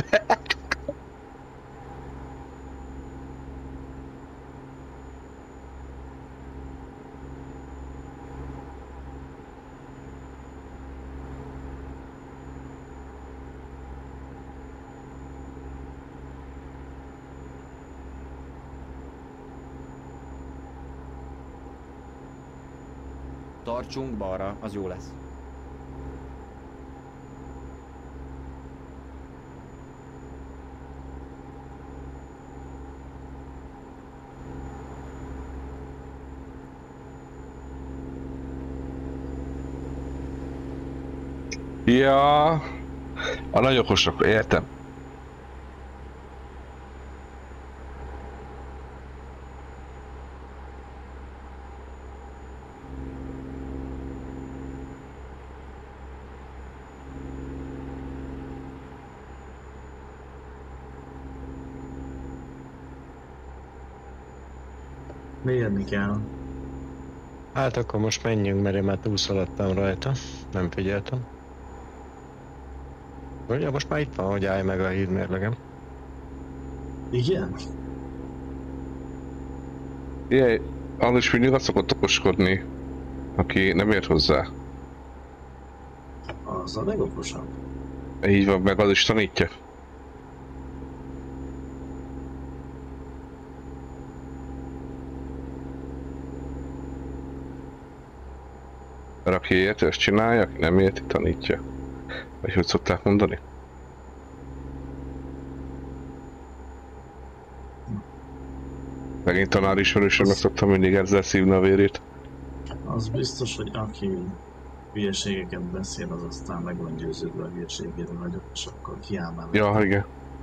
Tartsunk balra, az jó lesz. Ja, a nagy okosok, értem. Mérni kell. Hát akkor most menjünk, mert én már túlszaladtam rajta. Nem figyeltem. Ugye most már itt van, hogy állj meg a hídmérlegem. Igen? Ilyen, Andris mindig azt szokott okoskodni, aki nem ért hozzá. Az a legokosabb. Így van, meg az is tanítja. Mert aki érti, ezt csinálja, aki nem érti, tanítja. Vagy hogy szokták mondani? Megint tanárismerősen meg szoktam mindig ezzel szívni a vérét. Az biztos, hogy aki hülyeségeket beszél, az aztán meg van győződve a hülyeségére nagyobb, és akkor kiáll. Ja, igen.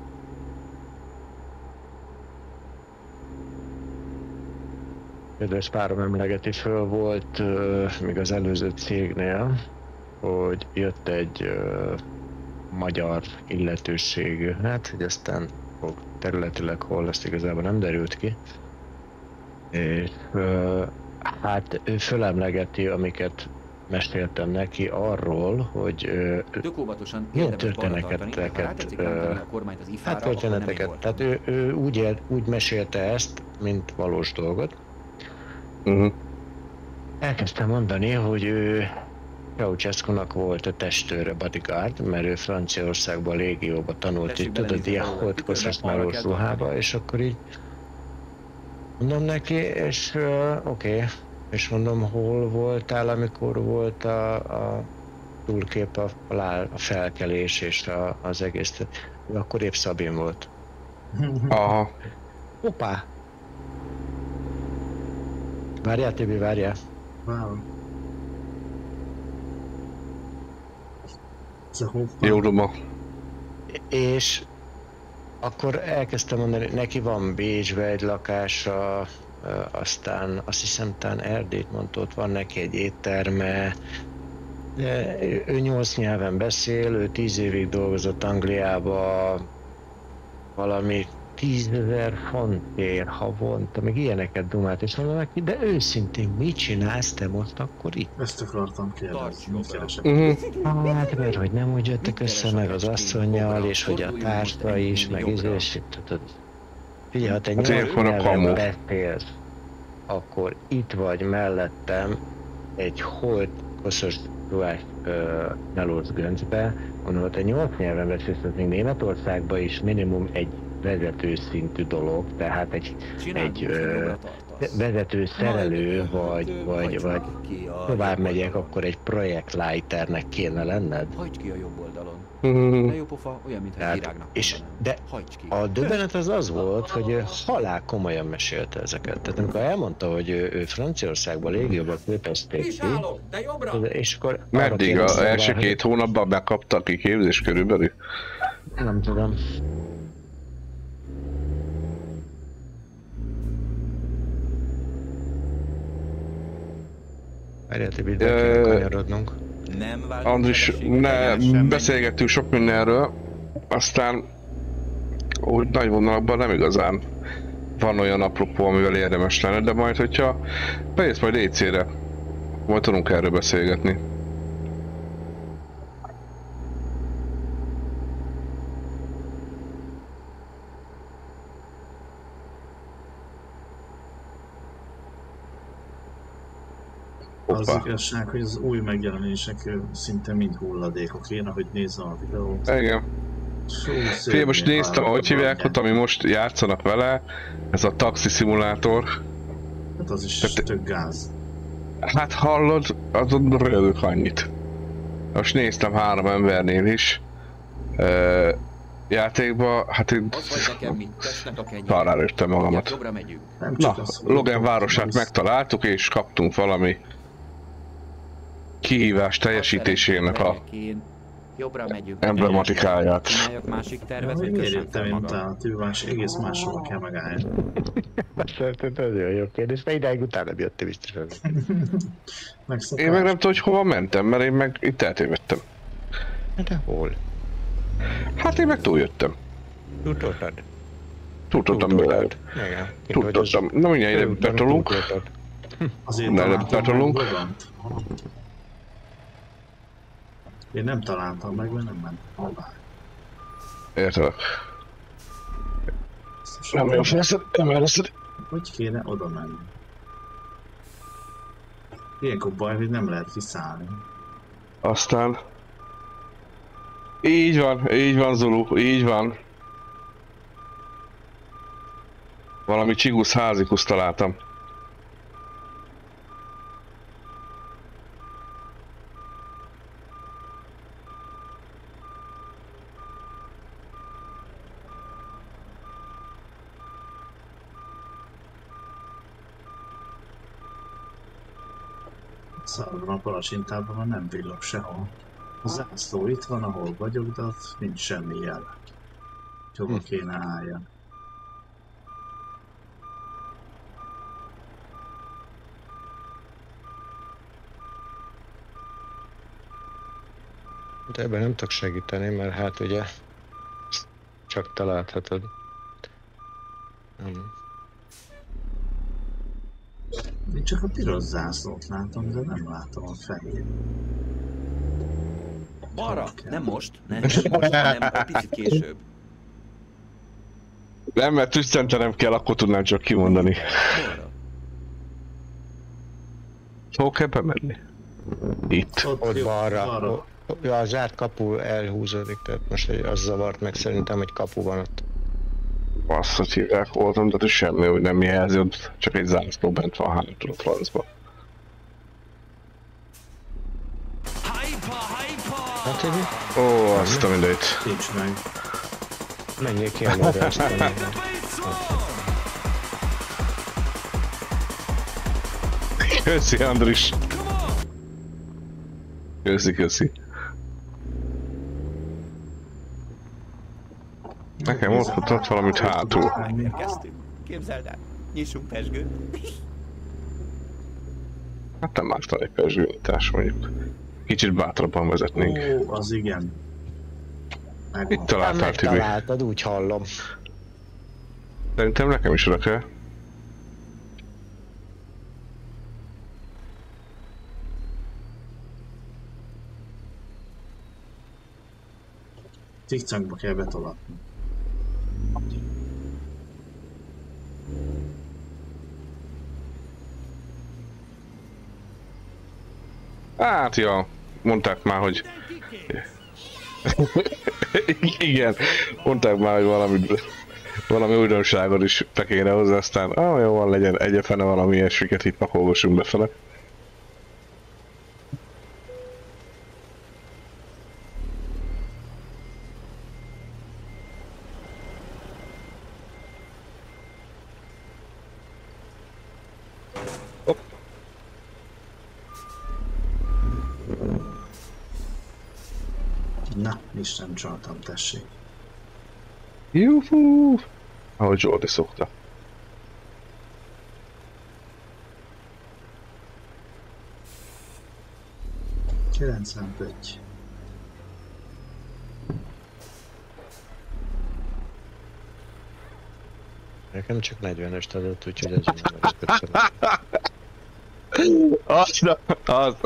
Kedves párom emlegeti föl volt uh, még az előző cégnél, hogy jött egy uh, magyar illetőségű, hát hogy aztán fog területileg hol lesz, igazából nem derült ki. És uh, hát ő fölemlegeti, amiket meséltem neki arról, hogy ö, Tök óvatosan milyen érdemes balra tartani, de ha történeteket, rátetszik ö, rántani a kormányt az ifára, hát akkor nem egy történeteket, volt. tehát ő, ő úgy, él, úgy mesélte ezt, mint valós dolgot. Uh-huh. Elkezdtem mondani, hogy ő Ceausescu-nak volt a testőre, bodyguard, mert ő Franciaországban légióba tanult, Tessék így tudod, belenézni ilyen valahol, holdkoszos tükörbe, arra melós kell ruhába, tartani. és akkor így mondom neki, és uh, oké, okay. És mondom, hol voltál, amikor volt a, a túlkép, a, a felkelés és a, az egész, akkor épp Szabin volt. Aha. Hoppá! Várjál, Tibi, várjál. Wow. Ez a hoppá. Jó duma. És akkor elkezdtem mondani, neki van Bécsbe egy lakása, aztán azt hiszem talán Erdélyt mondta, ott van neki egy étterme. De ő nyolc nyelven beszél, ő tíz évig dolgozott Angliába, valami tízezer fontért havonta, meg ilyeneket dumált, és mondom neki, de őszintén mit csinálsz te most akkor itt? Ezt akartam Tarts kérdezni, mit jobbra. keresek? Uh-huh. Hát, mert hogy nem úgy jöttek Mit össze, keres a meg az kecskén asszonnyal, jobbra? és hogy a Forduljunk most társa is, ennyi meg jobbra. izé, és tudod. Figyelj, ha te Hát nyolc ilyenkor a nyelven kamu. beszélsz, akkor itt vagy mellettem egy holt koszos ruhás melós göncbe, mondom, hogy te nyolc nyelven beszélsz, az még Németországban is minimum egy vezető szintű dolog, tehát egy, Csináld egy úgy, hogy ö, jobbra tartasz. vezető szerelő, Majd, vagy, hát, vagy, hagyd vagy ki a tovább jobb megyek, oldalon. akkor egy projektleiternek kéne lenned. Hagyd ki a jobb oldalon. Uh-huh. De jó pofa, olyan, mintha Tehát, virágnak és, mondanám. de Hagyd ki. a döbbenet az az volt, hogy ő halál komolyan mesélte ezeket. Tehát amikor elmondta, hogy ő, ő Franciaországban légióban képezték Is ki, állok, de jobbra! és akkor arra Meddig? kérdeztem Az rá, első hogy- két hónapban megkapta a kiképzés körülbelül? Nem tudom. Várjál, Tibi, be kell Ö, kanyarodnunk. Nem váltunk Andris, feleséget, ne, egyenesen beszélgettünk sok mindenről, aztán úgy nagy vonalakban nem igazán van olyan apropó, amivel érdemes lenne, de majd, hogyha bejössz majd é cére, majd tudunk erről beszélgetni. Az Hoppá. igazság, hogy az új megjelenések ö, szinte mind hulladékok. Én, ahogy nézem a videót. Igen. Figyelj, most néztem, hogy hívják ott, ami most játszanak vele, ez a taxi szimulátor. Hát az is Tehát- tök gáz. Hát hallod, azon rögök annyit. Most néztem három embernél is. Ö, játékba, hát én Az vagy nekem, mint testnek a kenyér. szarrá lőttem magamat. Jobbra megyünk. Nem Na, csak az, hogy Logan ott városát az- megtaláltuk, és kaptunk valami kihívás teljesítésének a Legyek én. Jobbra megyünk. emblematikáját. Csináljak másik tervet, vagy Miért kössem jöttem fel én magam? utána, Tűvás, egész máshova kell megállni. Ez nagyon jó kérdés, mert idáig utána jöttem biztosan. Megszokás. Én meg nem tudom, hogy hova mentem, mert én meg itt eltévedtem. De hol? Hát én meg túljöttem. Tudtad? Tudottam bőle. Igen. Tudottam. Na mindjárt ide betolunk. Azért Ne találtam meg letolunk. Logant. Én nem találtam meg, mert nem ment hová. Értelek. Biztos, Nem hogy jó fejszed, nem eleszed. Hogy kéne oda menni? Ilyenkor baj, hogy nem lehet kiszállni. Aztán... Így van, így van Zulu, így van. Valami csigusz házikuszt találtam. Szarban a palacsintában, mert nem villog sehol. A zászló itt van, ahol vagyok, de ott nincs semmi jel. Hogy hova kéne álljon. De ebben nem tudok segíteni, mert hát ugye ezt csak te láthatod. Nem. Én csak a piros zászlót látom, de nem látom a fehér. Balra, nem most, nem most, hanem egy picit később. Nem, mert tüsszentenem kell, akkor tudnám csak kimondani. Balra. Hol kell bemenni? Itt. Ott jó, balra. balra. Ja, a zárt kapu elhúzódik, tehát most az zavart meg szerintem, hogy kapu van ott. Basszat hívják voltam, de semmi, hogy nem jelzi, ott csak egy zászló bent van, hát nem tudod francba. Hát, hogy Ó, azt a mindegyt. Nincs meg. menjél ki előre, aztán... Köszi, Andris. Köszi, köszi. Nekem ott mutat valamit hátul. Megérkeztünk. Képzeld el, nyissunk pezsgőt. Hát nem mástan egy pezsgőnyitás mondjuk. Kicsit bátrabban vezetnénk. Ó, az igen. Megvan. Itt találtál, Tibi. Megtaláltad, úgy hallom. Szerintem nekem is oda kell. Cikcakba kell betolatni. Hát ja, mondták már, hogy... Igen, mondták már, hogy valamit, valami újdonságot is be kéne hozzá, aztán ah, jó van, legyen egyefene valami ilyesmiket itt pakolgassunk befele. Hopp. Na, Isten csaltam, tessék. Juhú! Ahogy Jordi szokta. kilencvenöt. Nekem csak negyvenest adott, úgyhogy ez nem az köszönöm. Az, az.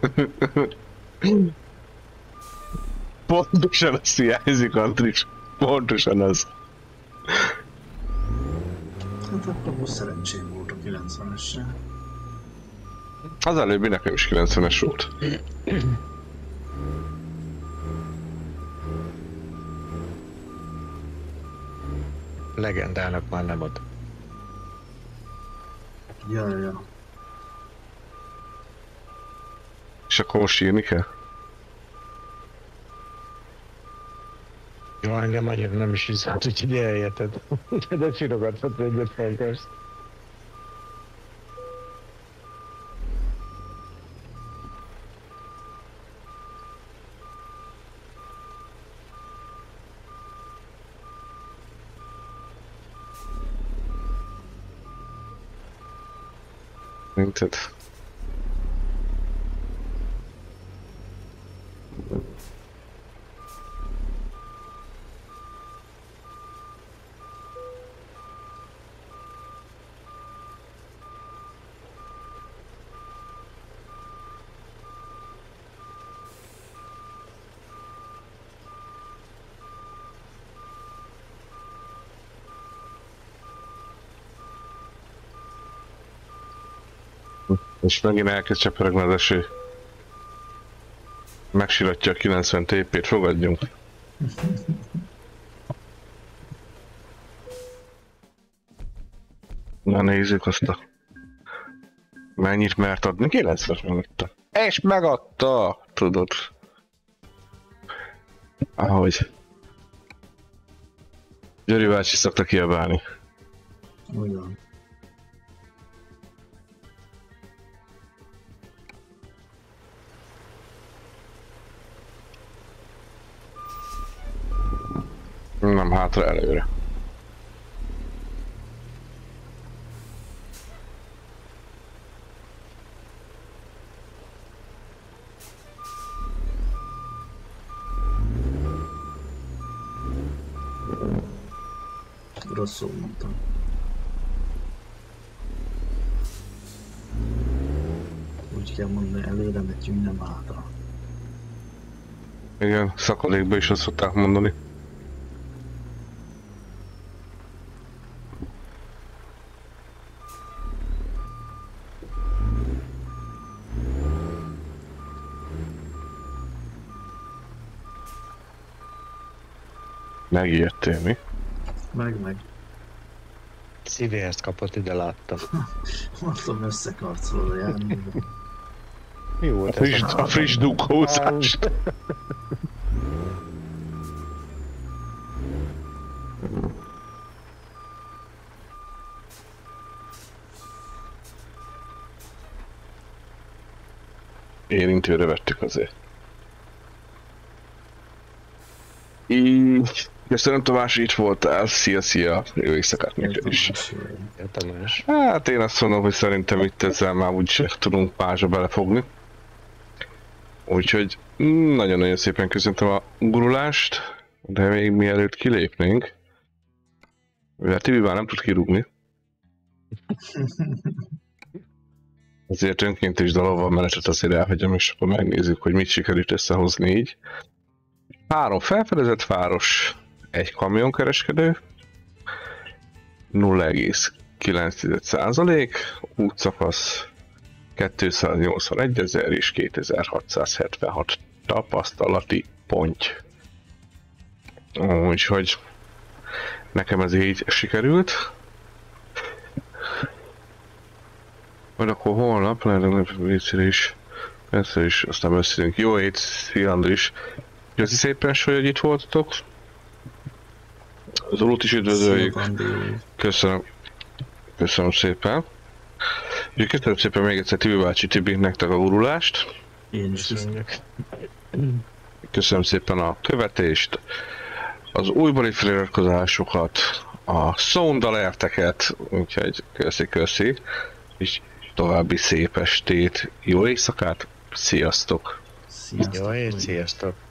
Pontosan azt hiányzik, Andris. Pontosan az. Hát akkor most szerencsém volt a kilencvenessel. Az előbbi nekem is kilencvenes volt. Legendának már nem ad. Ja, ja. És akkor most írni kell? Jó, engem annyira nem is hiszelt, úgyhogy eljötted. De csirogathat egyet felkersz. Minted. És megint elkezd cseperegni az eső. Megsiratja a kilencven té pét, fogadjunk. Na nézzük azt a... Mennyit mert adni? kilencven megadta. És megadta! Tudod. Ahogy. Györi bácsi szokta kiabálni. Úgy van. Nem, hátra előre. Rosszul mondtam. kell mondani, előre megyünk, nem hátra. Igen, szakadékba is azt szokták mondani. Megijedtél, mi? Meg, meg. Szívért kapott, ide láttam. Mondtam, összekarcolod a járműben. Mi A volt friss, ez? a friss dugózás. Érintőre vettük azért. Így. Köszönöm, Tamás, itt voltál. Szia, szia. Jó éjszakát neked is. Ja, Tamás. Hát én azt mondom, hogy szerintem itt ezzel már úgyse tudunk pázsa belefogni. Úgyhogy nagyon-nagyon szépen köszöntöm a gurulást, de még mielőtt kilépnénk, mivel Tibi már nem tud kirúgni, azért önkéntes dalolva menetet azért elhagyom, és akkor megnézzük, hogy mit sikerült összehozni így. Három felfedezett város, egy kamionkereskedő, nulla egész kilenc százalék, útszakasz kétszáznyolcvanegy ezer és kétezer-hatszázhetvenhat tapasztalati pont. Úgyhogy nekem ez így sikerült. Majd akkor holnap, lehet vécére is, persze is, aztán beszélünk. Jó hét, szia Andris! Köszi szépen, hogy itt voltatok. Az Zolut is üdvözöljük. Köszönöm. Köszönöm szépen. Úgyhogy köszönöm szépen még egyszer Tibi bácsi, Tibi, nektek a gurulást. Én is köszönjük. Köszönöm szépen a követést, az újbóli feliratkozásokat, a sound alerteket, úgyhogy köszi-köszi, és további szép estét, jó éjszakát, sziasztok! Sziasztok! Jó, sziasztok!